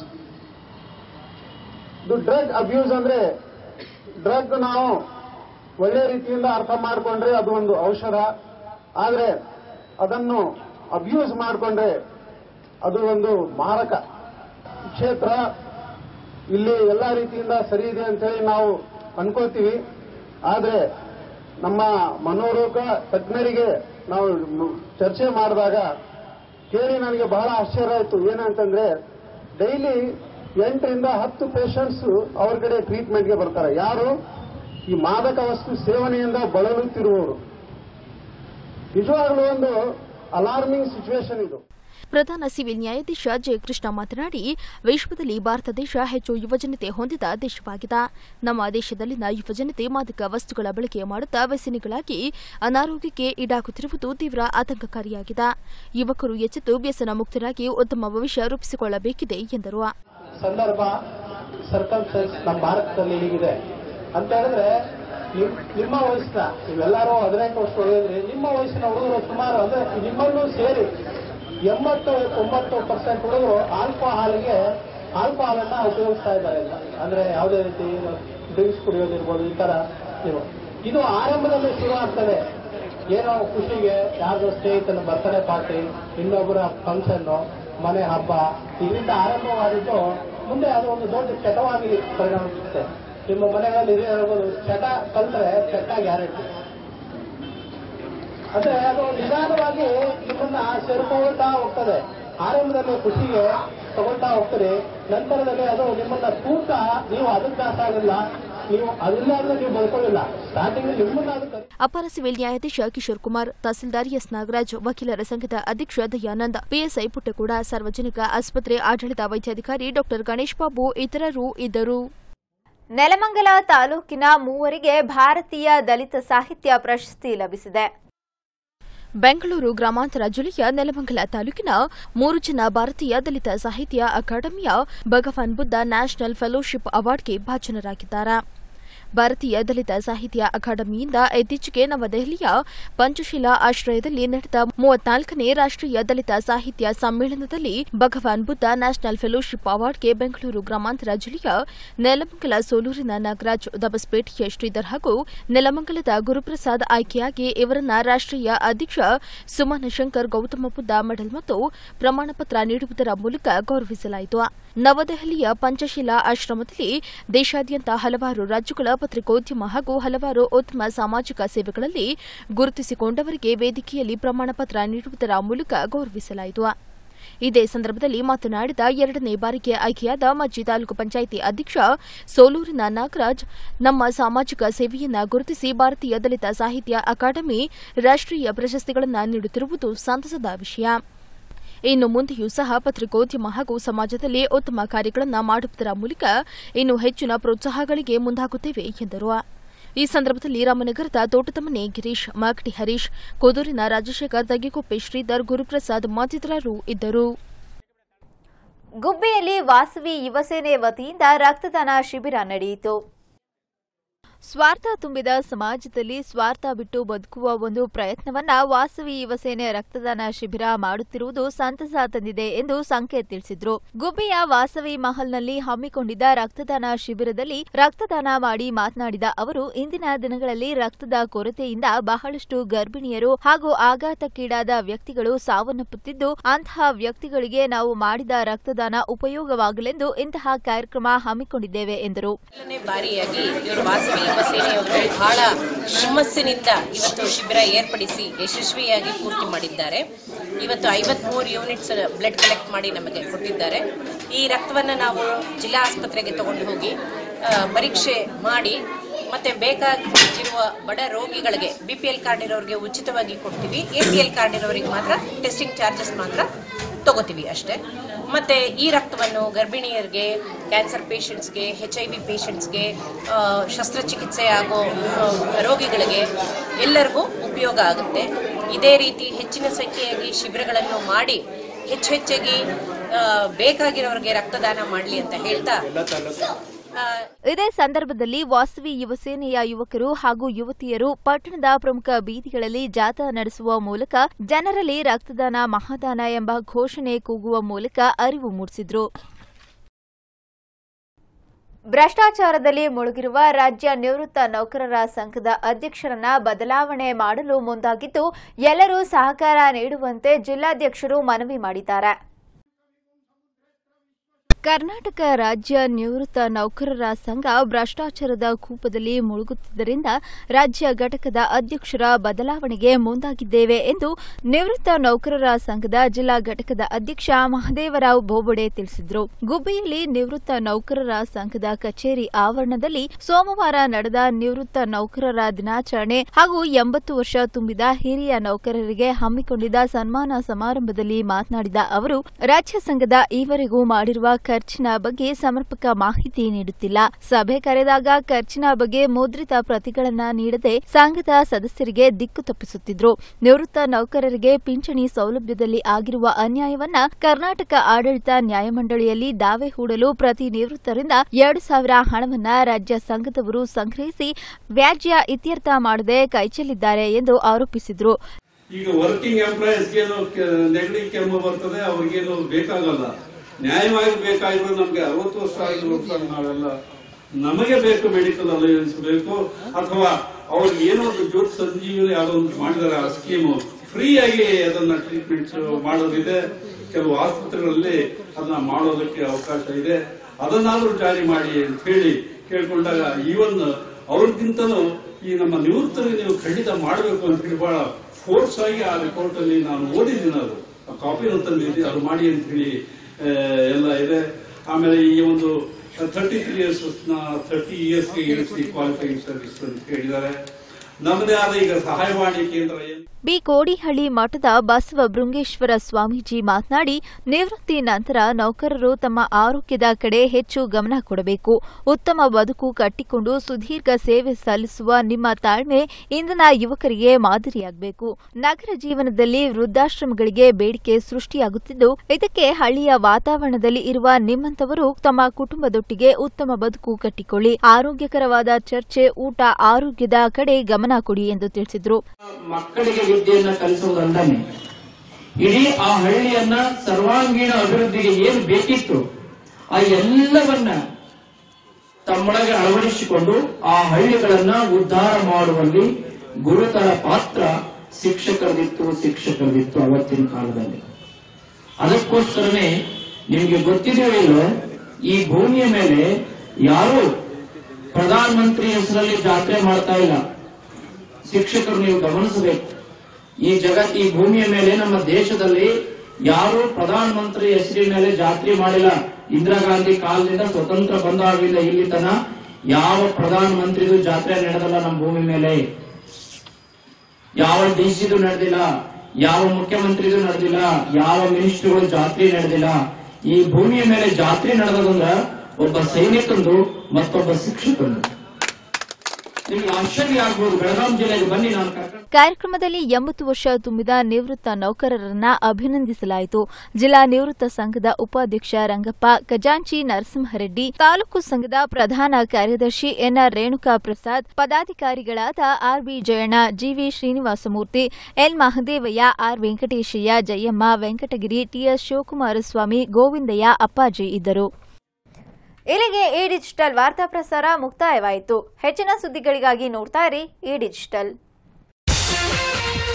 ಇದು ಡ್ರಗ್ ಅಬ್ಯೂಸ್ ಅಂದ್ರೆ ಡ್ರಗ್ ನಾವು ಒಳ್ಳೆ ರೀತಿಯಿಂದ ಅರ್ಥ ಮಾಡಿಕೊಂಡ್ರೆ ಅದು ಒಂದು ಔಷಧ, ಆದರೆ ಅದನ್ನು ಅಬ್ಯೂಸ್ ಮಾಡಿಕೊಂಡ್ರೆ ಅದು ಒಂದು ಮಾರಕ ಕ್ಷೇತ್ರ. ಇಲ್ಲಿ ಎಲ್ಲ ರೀತಿಯಿಂದ ಸರಿ ಇದೆ ಅಂತ ಹೇಳಿ ನಾವು ಅನ್ಕೋತೀವಿ. ಆದರೆ ನಮ್ಮ ಮನೋರೋಗ ತಜ್ಞರಿಗೆ ನಾವು ಚರ್ಚೆ ಮಾಡಿದಾಗ ಕೇಳಿ ನನಗೆ ಬಹಳ ಆಶ್ಚರ್ಯ ಆಯಿತು. ಏನಂತಂದ್ರೆ ಡೈಲಿ ಎಂಟರಿಂದ ಹತ್ತು ಪೇಷಂಟ್ಸ್ ಅವ್ರ ಕಡೆ ಟ್ರೀಟ್ಮೆಂಟ್ಗೆ ಬರ್ತಾರೆ. ಯಾರು? ಈ ಮಾದಕ ವಸ್ತು ಸೇವನೆಯಿಂದ ಬಳಲುತ್ತಿರುವವರು. ನಿಜವಾಗ್ಲೂ ಒಂದು ಅಲಾರ್ಮಿಂಗ್ ಸಿಚುವೇಶನ್ ಇದು. ಪ್ರಧಾನ ಸಿವಿಲ್ ನ್ಯಾಯಾಧೀಶ ಜಯಕೃಷ್ಣ ಮಾತನಾಡಿ, ವಿಶ್ವದಲ್ಲಿ ಭಾರತ ದೇಶ ಹೆಚ್ಚು ಯುವಜನತೆ ಹೊಂದಿದ ದೇಶವಾಗಿದೆ. ನಮ್ಮ ದೇಶದಲ್ಲಿನ ಯುವಜನತೆ ಮಾದಕ ವಸ್ತುಗಳ ಬಳಕೆ ಮಾಡುತ್ತಾ ವ್ಯಸನಿಗಳಾಗಿ ಅನಾರೋಗ್ಯಕ್ಕೆ ಈಡಾಗುತ್ತಿರುವುದು ತೀವ್ರ ಆತಂಕಕಾರಿಯಾಗಿದೆ. ಯುವಕರು ಎಚ್ಚೆತ್ತು ವ್ಯಸನ ಮುಕ್ತರಾಗಿ ಉತ್ತಮ ಭವಿಷ್ಯ ರೂಪಿಸಿಕೊಳ್ಳಬೇಕಿದೆ ಎಂದರು. ಸಂದರ್ಭ ಸರ್ಕಮ್ಸ್ಟೆನ್ಸ್ ನಮ್ಮ ಭಾರತದಲ್ಲಿ ಹೀಗಿದೆ ಅಂತ ಹೇಳಿದ್ರೆ, ನಿಮ್ಮ ವಯಸ್ಸಿನ ನೀವೆಲ್ಲರೂ ಹದಿನೆಂಟು ವರ್ಷ ಒಳಗಿದ್ರೆ ನಿಮ್ಮ ವಯಸ್ಸಿನ ಹುಡುಗರು ಸುಮಾರು ಅಂದ್ರೆ ನಿಮ್ಮನ್ನು ಸೇರಿ ಎಂಬತ್ತು ಒಂಬತ್ತು ಪರ್ಸೆಂಟ್ ಹುಡುಗರು ಆಲ್ಕೋಹಾಲ್ಗೆ ಆಲ್ಕೋಹಾಲನ್ನ ಉಪಯೋಗಿಸ್ತಾ ಇದ್ದಾರೆ. ಅಂದ್ರೆ ಯಾವುದೇ ರೀತಿ ಡ್ರಿಂಕ್ಸ್ ಕುಡಿಯೋದಿರ್ಬೋದು, ಈ ತರ ನೀವು ಇದು ಆರಂಭದಲ್ಲಿ ಶುರು ಆಗ್ತದೆ. ಏನೋ ಖುಷಿಗೆ ಯಾರ್ದೋ ಸ್ನೇಹಿತನ ಬರ್ತಡೇ ಪಾರ್ಟಿ, ಇನ್ನೊಬ್ಬರ ಫಂಕ್ಷನ್, ಮನೆ ಹಬ್ಬ, ಇದರಿಂದ ಆರಂಭವಾಗಿದ್ದು ಮುಂದೆ ಅದು ಒಂದು ದೊಡ್ಡ ಚಟವಾಗಿ ಪರಿಣಮಿಸುತ್ತೆ. ನಿಮ್ಮ ಮನೆಗಳಲ್ಲಿ ಹಿರಿಯ ಹೇಳ್ಬೋದು, ಚಟ ಕಲ್ತ್ರೆ ಚಟ ಗ್ಯಾರಂಟಿ. ಅಂದ್ರೆ ಅದು ನಿಧಾನವಾಗಿ ನಿಮ್ಮನ್ನ ಸೇರ್ಕೊಳ್ತಾ ಹೋಗ್ತದೆ. ಆರಂಭದಲ್ಲಿ ಖುಷಿಗೆ ತಗೊಳ್ತಾ ಹೋಗ್ತೀರಿ, ನಂತರದಲ್ಲಿ ಅದು ನಿಮ್ಮನ್ನ ತೂಕ, ನೀವು ಅದಕ್ಕೆ ದಾಸ ಆಗಿಲ್ಲ, ನೀವು ಅದಿಲ್ಲ ಅಂದ್ರೆ ನೀವು ಬದುಕೊಳ್ಳಿಲ್ಲ. ಸ್ಟಾರ್ಟಿಂಗ್ ನಿಮ್ಮನ್ನ ಅದಕ್ಕೆ. ಅಪರ ಸಿವಿಲ್ ನ್ಯಾಯಾಧೀಶ ಕಿಶೋರ್ ಕುಮಾರ್, ತಹಸೀಲ್ದಾರ್ ಎಸ್ ನಾಗರಾಜ್, ವಕೀಲರ ಸಂಘದ ಅಧ್ಯಕ್ಷ ದಯಾನಂದ್, ಪಿಎಸ್ಐ ಪುಟ್ಟಗೌಡ, ಸಾರ್ವಜನಿಕ ಆಸ್ಪತ್ರೆ ಆಡಳಿತ ವೈದ್ಯಾಧಿಕಾರಿ ಡಾ ಗಣೇಶ್ ಬಾಬು ಇತರರು ಇದ್ದರು. ನೆಲಮಂಗಲ ತಾಲೂಕಿನ ಮೂವರಿಗೆ ಭಾರತೀಯ ದಲಿತ ಸಾಹಿತ್ಯ ಪ್ರಶಸ್ತಿ ಲಭಿಸಿದೆ. ಬೆಂಗಳೂರು ಗ್ರಾಮಾಂತರ ಜಿಲ್ಲೆಯ ನೆಲಮಂಗಲ ತಾಲೂಕಿನ ಮೂರು ಜನ ಭಾರತೀಯ ದಲಿತ ಸಾಹಿತ್ಯ ಅಕಾಡೆಮಿಯ ಭಗವಾನ್ ಬುದ್ಧ ನ್ಯಾಷನಲ್ ಫೆಲೋಶಿಪ್ ಅವಾರ್ಡ್ಗೆ ಭಾಜನರಾಗಿದ್ದಾರೆ. ಭಾರತೀಯ ದಲಿತ ಸಾಹಿತ್ಯ ಅಕಾಡೆಮಿಯಿಂದ ಇತ್ತೀಚೆಗೆ ನವದೆಹಲಿಯ ಪಂಚಶೀಲಾ ಆಶ್ರಯದಲ್ಲಿ ನಡೆದ ಮೂವತ್ನಾಲ್ಕನೇ ರಾಷ್ಟ್ರೀಯ ದಲಿತ ಸಾಹಿತ್ಯ ಸಮ್ಮೇಳನದಲ್ಲಿ ಭಗವಾನ್ ಬುದ್ಧ ನ್ಯಾಷನಲ್ ಫೆಲೋಶಿಪ್ ಅವಾರ್ಡ್ಗೆ ಬೆಂಗಳೂರು ಗ್ರಾಮಾಂತರ ಜಿಲ್ಲೆಯ ನೆಲಮಂಗಲ ಸೋಲೂರಿನ ನಾಗರಾಜ್, ದಬಸ್ಪೇಟೆಯ ಶ್ರೀಧರ್ ಹಾಗೂ ನೆಲಮಂಗಲದ ಗುರುಪ್ರಸಾದ್ ಆಯ್ಕೆಯಾಗಿ ಇವರನ್ನ ರಾಷ್ಟ್ರೀಯ ಅಧ್ಯಕ್ಷ ಸುಮನ ಶಂಕರ್ ಗೌತಮ ಬುದ್ಧ ಮೆಡಲ್ ಮತ್ತು ಪ್ರಮಾಣಪತ್ರ ನೀಡುವುದರ ಮೂಲಕ ಗೌರವಿಸಲಾಯಿತು. ನವದೆಹಲಿಯ ಪಂಚಶೀಲಾ ಆಶ್ರಮದಲ್ಲಿ ದೇಶಾದ್ಯಂತ ಹಲವಾರು ರಾಜ್ಯಗಳ ಪತ್ರಿಕೋದ್ಯಮ ಹಾಗೂ ಹಲವಾರು ಉತ್ತಮ ಸಾಮಾಜಿಕ ಸೇವೆಗಳಲ್ಲಿ ಗುರುತಿಸಿಕೊಂಡವರಿಗೆ ವೇದಿಕೆಯಲ್ಲಿ ಪ್ರಮಾಣಪತ್ರ ನೀಡುವುದರ ಮೂಲಕ ಗೌರವಿಸಲಾಯಿತು. ಇದೇ ಸಂದರ್ಭದಲ್ಲಿ ಮಾತನಾಡಿದ ಎರಡನೇ ಬಾರಿಗೆ ಆಯ್ಕೆಯಾದ ಮಾಜಿ ತಾಲೂಕು ಪಂಚಾಯಿತಿ ಅಧ್ಯಕ್ಷ ಸೋಲೂರಿನ ನಾಗರಾಜ್, ನಮ್ಮ ಸಾಮಾಜಿಕ ಸೇವೆಯನ್ನು ಗುರುತಿಸಿ ಭಾರತೀಯ ದಲಿತ ಸಾಹಿತ್ಯ ಅಕಾಡೆಮಿ ರಾಷ್ಟ್ರೀಯ ಪ್ರಶಸ್ತಿಗಳನ್ನು ನೀಡುತ್ತಿರುವುದು ಸಂತಸದ ವಿಷಯ. ಇನ್ನು ಮುಂದೆಯೂ ಸಹ ಪತ್ರಿಕೋದ್ಯಮ ಹಾಗೂ ಸಮಾಜದಲ್ಲಿ ಉತ್ತಮ ಕಾರ್ಯಗಳನ್ನು ಮಾಡುವುದರ ಮೂಲಕ ಇನ್ನು ಹೆಚ್ಚಿನ ಪ್ರೋತ್ಸಾಹಗಳಿಗೆ ಮುಂದಾಗುತ್ತೇವೆ ಎಂದರು. ಈ ಸಂದರ್ಭದಲ್ಲಿ ರಾಮನಗರದ ತೋಟದ ಮನೆ ಗಿರೀಶ್, ಮಾಗಡಿ ಹರೀಶ್, ಕೋದೂರಿನ ರಾಜಶೇಖರ್, ತಗ್ಗಿಕೊಪ್ಪೆ ಶ್ರೀಧರ್, ಗುರುಪ್ರಸಾದ್ ಮತ್ತಿತರರು ಇದ್ದರು. ಗುಬ್ಬಿಯಲ್ಲಿ ವಾಸವಿ ಯುವಸೇನೆ ವತಿಯಿಂದ ರಕ್ತದಾನ ಶಿಬಿರ ನಡೆಯಿತು. ಸ್ವಾರ್ಥ ತುಂಬಿದ ಸಮಾಜದಲ್ಲಿ ಸ್ವಾರ್ಥ ಬಿಟ್ಟು ಬದುಕುವ ಒಂದು ಪ್ರಯತ್ನವನ್ನ ವಾಸವಿ ಯುವಸೇನೆ ರಕ್ತದಾನ ಶಿಬಿರ ಮಾಡುತ್ತಿರುವುದು ಸಂತಸ ತಂದಿದೆ ಎಂದು ಸಂಕೇತ್ ತಿಳಿಸಿದರು. ಗುಬ್ಬಿಯ ವಾಸವಿ ಮಹಲ್ನಲ್ಲಿ ಹಮ್ಮಿಕೊಂಡಿದ್ದ ರಕ್ತದಾನ ಶಿಬಿರದಲ್ಲಿ ರಕ್ತದಾನ ಮಾಡಿ ಮಾತನಾಡಿದ ಅವರು, ಇಂದಿನ ದಿನಗಳಲ್ಲಿ ರಕ್ತದ ಕೊರತೆಯಿಂದ ಬಹಳಷ್ಟು ಗರ್ಭಿಣಿಯರು ಹಾಗೂ ಆಘಾತಕ್ಕೀಡಾದ ವ್ಯಕ್ತಿಗಳು ಸಾವನ್ನಪ್ಪುತ್ತಿದ್ದು, ಅಂತಹ ವ್ಯಕ್ತಿಗಳಿಗೆ ನಾವು ಮಾಡಿದ ರಕ್ತದಾನ ಉಪಯೋಗವಾಗಲೆಂದು ಇಂತಹ ಕಾರ್ಯಕ್ರಮ ಹಮ್ಮಿಕೊಂಡಿದ್ದೇವೆ ಎಂದರು. ಸೇನೆಯವರು ಬಹಳ ಹುಮ್ಮಸ್ಸಿನಿಂದ ಇವತ್ತು ಶಿಬಿರ ಏರ್ಪಡಿಸಿ ಯಶಸ್ವಿಯಾಗಿ ಪೂರ್ತಿ ಮಾಡಿದ್ದಾರೆ. ಇವತ್ತು ಐವತ್ಮೂರು ಯೂನಿಟ್ಸ್ ಬ್ಲಡ್ ಕಲೆಕ್ಟ್ ಮಾಡಿ ನಮಗೆ ಕೊಟ್ಟಿದ್ದಾರೆ. ಈ ರಕ್ತವನ್ನು ನಾವು ಜಿಲ್ಲಾ ಆಸ್ಪತ್ರೆಗೆ ತಗೊಂಡು ಹೋಗಿ ಪರೀಕ್ಷೆ ಮಾಡಿ ಮತ್ತೆ ಬೇಕಾಗಿರುವ ಬಡ ರೋಗಿಗಳಿಗೆ ಬಿಪಿಎಲ್ ಕಾರ್ಡ್ ಇರೋರಿಗೆ ಉಚಿತವಾಗಿ ಕೊಡ್ತೀವಿ. ಎಪಿಎಲ್ ಕಾರ್ಡ್ ಇರೋರಿಗೆ ಮಾತ್ರ ಟೆಸ್ಟಿಂಗ್ ಚಾರ್ಜಸ್ ಮಾತ್ರ ತಗೋತೀವಿ ಅಷ್ಟೇ. ಮತ್ತೆ ಈ ರಕ್ತವನ್ನು ಗರ್ಭಿಣಿಯರಿಗೆ, ಕ್ಯಾನ್ಸರ್ ಪೇಷಂಟ್ಸ್ಗೆ, ಎಚ್ ಐ ವಿ ಪೇಷಂಟ್ಸ್ಗೆ, ಶಸ್ತ್ರಚಿಕಿತ್ಸೆ ಆಗೋ ರೋಗಿಗಳಿಗೆ ಎಲ್ಲರಿಗೂ ಉಪಯೋಗ ಆಗುತ್ತೆ. ಇದೇ ರೀತಿ ಹೆಚ್ಚಿನ ಸಂಖ್ಯೆಯಾಗಿ ಶಿಬಿರಗಳನ್ನು ಮಾಡಿ ಹೆಚ್ಚು ಹೆಚ್ಚಾಗಿ ಬೇಕಾಗಿರೋರಿಗೆ ರಕ್ತದಾನ ಮಾಡಲಿ ಅಂತ ಹೇಳ್ತಾ, ಇದೇ ಸಂದರ್ಭದಲ್ಲಿ ವಾಸವಿ ಯುವಸೇನೆಯ ಯುವಕರು ಹಾಗೂ ಯುವತಿಯರು ಪಟ್ಟಣದ ಪ್ರಮುಖ ಬೀದಿಗಳಲ್ಲಿ ಜಾಥಾ ನಡೆಸುವ ಮೂಲಕ ಜನರಲ್ಲಿ ರಕ್ತದಾನ ಮಹಾದಾನ ಎಂಬ ಘೋಷಣೆ ಕೂಗುವ ಮೂಲಕ ಅರಿವು ಮೂಡಿಸಿದರು. ಭ್ರಷ್ಟಾಚಾರದಲ್ಲಿ ಮುಳುಗಿರುವ ರಾಜ್ಯ ನಿವೃತ್ತ ನೌಕರರ ಸಂಘದ ಅಧ್ಯಕ್ಷರನ್ನ ಬದಲಾವಣೆ ಮಾಡಲು ಮುಂದಾಗಿದ್ದು, ಎಲ್ಲರೂ ಸಹಕಾರ ನೀಡುವಂತೆ ಜಿಲ್ಲಾಧ್ಯಕ್ಷರು ಮನವಿ ಮಾಡಿದ್ದಾರೆ. ಕರ್ನಾಟಕ ರಾಜ್ಯ ನಿವೃತ್ತ ನೌಕರರ ಸಂಘ ಭ್ರಷ್ಟಾಚಾರದ ಕೂಪದಲ್ಲಿ ಮುಳುಗುತ್ತಿದ್ದರಿಂದ ರಾಜ್ಯ ಘಟಕದ ಅಧ್ಯಕ್ಷರ ಬದಲಾವಣೆಗೆ ಮುಂದಾಗಿದ್ದೇವೆ ಎಂದು ನಿವೃತ್ತ ನೌಕರರ ಸಂಘದ ಜಿಲ್ಲಾ ಘಟಕದ ಅಧ್ಯಕ್ಷ ಮಹದೇವರಾವ್ ಬೋಬಡೆ ತಿಳಿಸಿದರು. ಗುಬ್ಬಿಯಲ್ಲಿ ನಿವೃತ್ತ ನೌಕರರ ಸಂಘದ ಕಚೇರಿ ಆವರಣದಲ್ಲಿ ಸೋಮವಾರ ನಡೆದ ನಿವೃತ್ತ ನೌಕರರ ದಿನಾಚರಣೆ ಹಾಗೂ ಎಂಬತ್ತು ವರ್ಷ ತುಂಬಿದ ಹಿರಿಯ ನೌಕರರಿಗೆ ಹಮ್ಮಿಕೊಂಡಿದ್ದ ಸನ್ಮಾನ ಸಮಾರಂಭದಲ್ಲಿ ಮಾತನಾಡಿದ ಅವರು, ರಾಜ್ಯ ಸಂಘದ ಈವರೆಗೂ ಮಾಡಿರುವ ಖರ್ಚಿನ ಬಗ್ಗೆ ಸಮರ್ಪಕ ಮಾಹಿತಿ ನೀಡುತ್ತಿಲ್ಲ. ಸಭೆ ಕರೆದಾಗ ಖರ್ಚಿನ ಬಗ್ಗೆ ಮುದ್ರಿತ ಪ್ರತಿಗಳನ್ನ ನೀಡದೆ ಸಂಘದ ಸದಸ್ಯರಿಗೆ ದಿಕ್ಕು ತಪ್ಪಿಸುತ್ತಿದ್ರು. ನಿವೃತ್ತ ನೌಕರರಿಗೆ ಪಿಂಚಣಿ ಸೌಲಭ್ಯದಲ್ಲಿ ಆಗಿರುವ ಅನ್ಯಾಯವನ್ನ ಕರ್ನಾಟಕ ಆಡಳಿತ ನ್ಯಾಯಮಂಡಳಿಯಲ್ಲಿ ದಾವೆ ಹೂಡಲು ಪ್ರತಿ ನಿವೃತ್ತರಿಂದ ಎರಡು ಸಾವಿರ ಹಣವನ್ನ ರಾಜ್ಯ ಸಂಘದವರು ಸಂಗ್ರಹಿಸಿ ವ್ಯಾಜ್ಯ ಇತ್ಯರ್ಥ ಮಾಡದೆ ಕೈಚೆಲ್ಲಿದ್ದಾರೆ ಎಂದು ಆರೋಪಿಸಿದರು. ಈಗ ವರ್ಕಿಂಗ್ ಎಂಪ್ಲಾಯೀಸ್ಗೇನು ನೆಗಡಿ ಕೆಮ್ಮು ಬರ್ತದೆ, ಅವ್ರಿಗೇನು ಬೇಕಾಗಲ್ಲ. ನ್ಯಾಯವಾಗಿ ಬೇಕಾಗಿರೋದು ನಮ್ಗೆ ಅರವತ್ತು ವರ್ಷ ಐದು ವರ್ಷ ನಾವೆಲ್ಲ ನಮಗೆ ಬೇಕು, ಮೆಡಿಕಲ್ ಅಲೈವೆನ್ಸ್ ಬೇಕು, ಅಥವಾ ಅವ್ರಿಗೆ ಏನೋ ಒಂದು ಜ್ಯೋತಿ ಸಂಜೀವಿನಿ ಯಾವುದೋ ಒಂದು ಮಾಡಿದಾರೆ ಆ ಸ್ಕೀಮು, ಫ್ರೀ ಆಗಿ ಅದನ್ನ ಟ್ರೀಟ್ಮೆಂಟ್ ಮಾಡೋದಿದೆ. ಕೆಲವು ಆಸ್ಪತ್ರೆಗಳಲ್ಲಿ ಅದನ್ನ ಮಾಡೋದಕ್ಕೆ ಅವಕಾಶ ಇದೆ. ಅದನ್ನಾದ್ರೂ ಜಾರಿ ಮಾಡಿ ಅಂತ ಹೇಳಿ ಕೇಳ್ಕೊಂಡಾಗ, ಈವನ್ ಅವ್ರಿಗಿಂತಲೂ ಈ ನಮ್ಮ ನಿವೃತ್ತರಿಗೆ ನೀವು ಖಂಡಿತ ಮಾಡಬೇಕು ಅಂತ ಹೇಳಿ ಬಹಳ ಫೋರ್ಸ್ ಆಗಿ ಆ ರಿಪೋರ್ಟ್ ಅಲ್ಲಿ ನಾನು ಓದಿದ್ದೀನಿ. ಅದು ಆ ಕಾಪಿನ ತಂದಿದ್ದೀನಿ, ಅದು ಮಾಡಿ ಅಂತ ಹೇಳಿ ಎಲ್ಲ ಇದೆ. ಆಮೇಲೆ ಈ ಒಂದು ಥರ್ಟಿ ತ್ರೀ ಇಯರ್ಸ್ ಥರ್ಟಿ ಇಯರ್ಸ್ಗೆ ಇರಿಸಿ ಕ್ವಾಲಿಫೈಯಿಂಗ್ ಸರ್ವಿಸ್ ಅಂತ ಹೇಳಿದ್ದಾರೆ. ನಮ್ಮದೇ ಆದ ಈಗ ಸಹಾಯವಾಣಿ ಕೇಂದ್ರ ಬಿ ಕೋಡಿಹಳ್ಳಿ ಮಠದ ಬಸವ ಬೃಂಗೇಶ್ವರ ಸ್ವಾಮೀಜಿ ಮಾತನಾಡಿ, ನಿವೃತ್ತಿ ನಂತರ ನೌಕರರು ತಮ್ಮ ಆರೋಗ್ಯದ ಕಡೆ ಹೆಚ್ಚು ಗಮನ ಕೊಡಬೇಕು. ಉತ್ತಮ ಬದುಕು ಕಟ್ಟಿಕೊಂಡು ಸುದೀರ್ಘ ಸೇವೆ ಸಲ್ಲಿಸುವ ನಿಮ್ಮ ತಾಳ್ಮೆ ಇಂದಿನ ಯುವಕರಿಗೆ ಮಾದರಿಯಾಗಬೇಕು. ನಗರ ಜೀವನದಲ್ಲಿ ವೃದ್ಧಾಶ್ರಮಗಳಿಗೆ ಬೇಡಿಕೆ ಸೃಷ್ಟಿಯಾಗುತ್ತಿದ್ದು, ಇದಕ್ಕೆ ಹಳ್ಳಿಯ ವಾತಾವರಣದಲ್ಲಿ ಇರುವ ನಿಮ್ಮಂತವರು ತಮ್ಮ ಕುಟುಂಬದೊಟ್ಟಿಗೆ ಉತ್ತಮ ಬದುಕು ಕಟ್ಟಿಕೊಳ್ಳಿ. ಆರೋಗ್ಯಕರವಾದ ಚರ್ಚೆ, ಊಟ, ಆರೋಗ್ಯದ ಕಡೆ ಗಮನ ಕೊಡಿ ಎಂದು ತಿಳಿಸಿದರು. ಮಕ್ಕಳಿಗೆ ವಿದ್ಯೆಯನ್ನ ಕಲಿಸುವುದಲ್ಲದೆ ಇಡೀ ಆ ಹಳ್ಳಿಯನ್ನ ಸರ್ವಾಂಗೀಣ ಅಭಿವೃದ್ಧಿಗೆ ಏನು ಬೇಕಿತ್ತು ಆ ಎಲ್ಲವನ್ನ ತಮ್ಮೊಳಗೆ ಅಳವಡಿಸಿಕೊಂಡು ಆ ಹಳ್ಳಿಗಳನ್ನ ಉದ್ಧಾರ ಮಾಡುವಲ್ಲಿ ಗುರುತರ ಪಾತ್ರ ಶಿಕ್ಷಕರದಿತ್ತು ಶಿಕ್ಷಕರದಿತ್ತು ಅವತ್ತಿನ ಕಾಲದಲ್ಲಿ. ಅದಕ್ಕೋಸ್ಕರನೇ ನಿಮಗೆ ಗೊತ್ತಿದೆಯೋ ಇಲ್ಲೋ, ಈ ಭೂಮಿಯ ಮೇಲೆ ಯಾರು ಪ್ರಧಾನ ಮಂತ್ರಿ ಹೆಸರಲ್ಲಿ ಜಾತ್ರೆ ಮಾಡ್ತಾ ಇಲ್ಲ. ಶಿಕ್ಷಕರು ನೀವು ಗಮನಿಸಬೇಕು. ಈ ಜಗತ್ ಈ ಭೂಮಿಯ ಮೇಲೆ ನಮ್ಮ ದೇಶದಲ್ಲಿ ಯಾರು ಪ್ರಧಾನ ಮಂತ್ರಿ ಹೆಸರಿನ ಮೇಲೆ ಜಾತ್ರೆ ಮಾಡಿಲ್ಲ. ಇಂದಿರಾ ಗಾಂಧಿ ಕಾಲದಿಂದ ಸ್ವತಂತ್ರ ಬಂದಾಗಿಲ್ಲ ಇಲ್ಲಿ ತನ ಯಾವ ಪ್ರಧಾನ ಮಂತ್ರಿದು ಜಾತ್ರೆ ನಡೆದಲ್ಲ ನಮ್ಮ ಭೂಮಿ ಮೇಲೆ. ಯಾವ ಡಿಸಿದು ನಡೆದಿಲ್ಲ, ಯಾವ ಮುಖ್ಯಮಂತ್ರಿದು ನಡೆದಿಲ್ಲ, ಯಾವ ಮಿನಿಸ್ಟ್ರಿಗಳು ಜಾತ್ರೆ ನಡೆದಿಲ್ಲ. ಈ ಭೂಮಿಯ ಮೇಲೆ ಜಾತ್ರೆ ನಡೆದಂದ್ರ ಒಬ್ಬ ಸೈನಿಕಂದು ಮತ್ತೊಬ್ಬ ಶಿಕ್ಷಕಂದು. ನಿಮ್ಗೆ ಆಶ್ಚರ್ಯ ಆಗ್ಬೋದು. ಬೆಳಗಾವಿ ಜಿಲ್ಲೆಗೆ ಬನ್ನಿ. ನಾನು ಕಾರ್ಯಕ್ರಮದಲ್ಲಿ ಎಂಬತ್ತು ವರ್ಷ ತುಂಬಿದ ನಿವೃತ್ತ ನೌಕರರನ್ನ ಅಭಿನಂದಿಸಲಾಯಿತು. ಜಿಲ್ಲಾ ನಿವೃತ್ತ ಸಂಘದ ಉಪಾಧ್ಯಕ್ಷ ರಂಗಪ್ಪ, ಖಜಾಂಚಿ ನರಸಿಂಹರೆಡ್ಡಿ, ತಾಲೂಕು ಸಂಘದ ಪ್ರಧಾನ ಕಾರ್ಯದರ್ಶಿ ಎನ್ಆರ್ ರೇಣುಕಾ ಪ್ರಸಾದ್, ಪದಾಧಿಕಾರಿಗಳಾದ RB Jayanna, GV Srinivasamurthy, L Mahadevaiah, R Venkateshaiah, Jayamma, Venkatagiri, TS Shivakumaraswamy, Govindaiah, Appaji ಇದ್ದರು. ಇಲ್ಲಿಗೆ ಈ ಡಿಜಿಟಲ್ ವಾರ್ತಾ ಪ್ರಸಾರ ಮುಕ್ತಾಯವಾಯಿತು. ಹೆಚ್ಚಿನ ಸುದ್ದಿಗಳಿಗಾಗಿ ನೋಡ್ತಾ ಇರಿ ಈ ಡಿಜಿಟಲ್.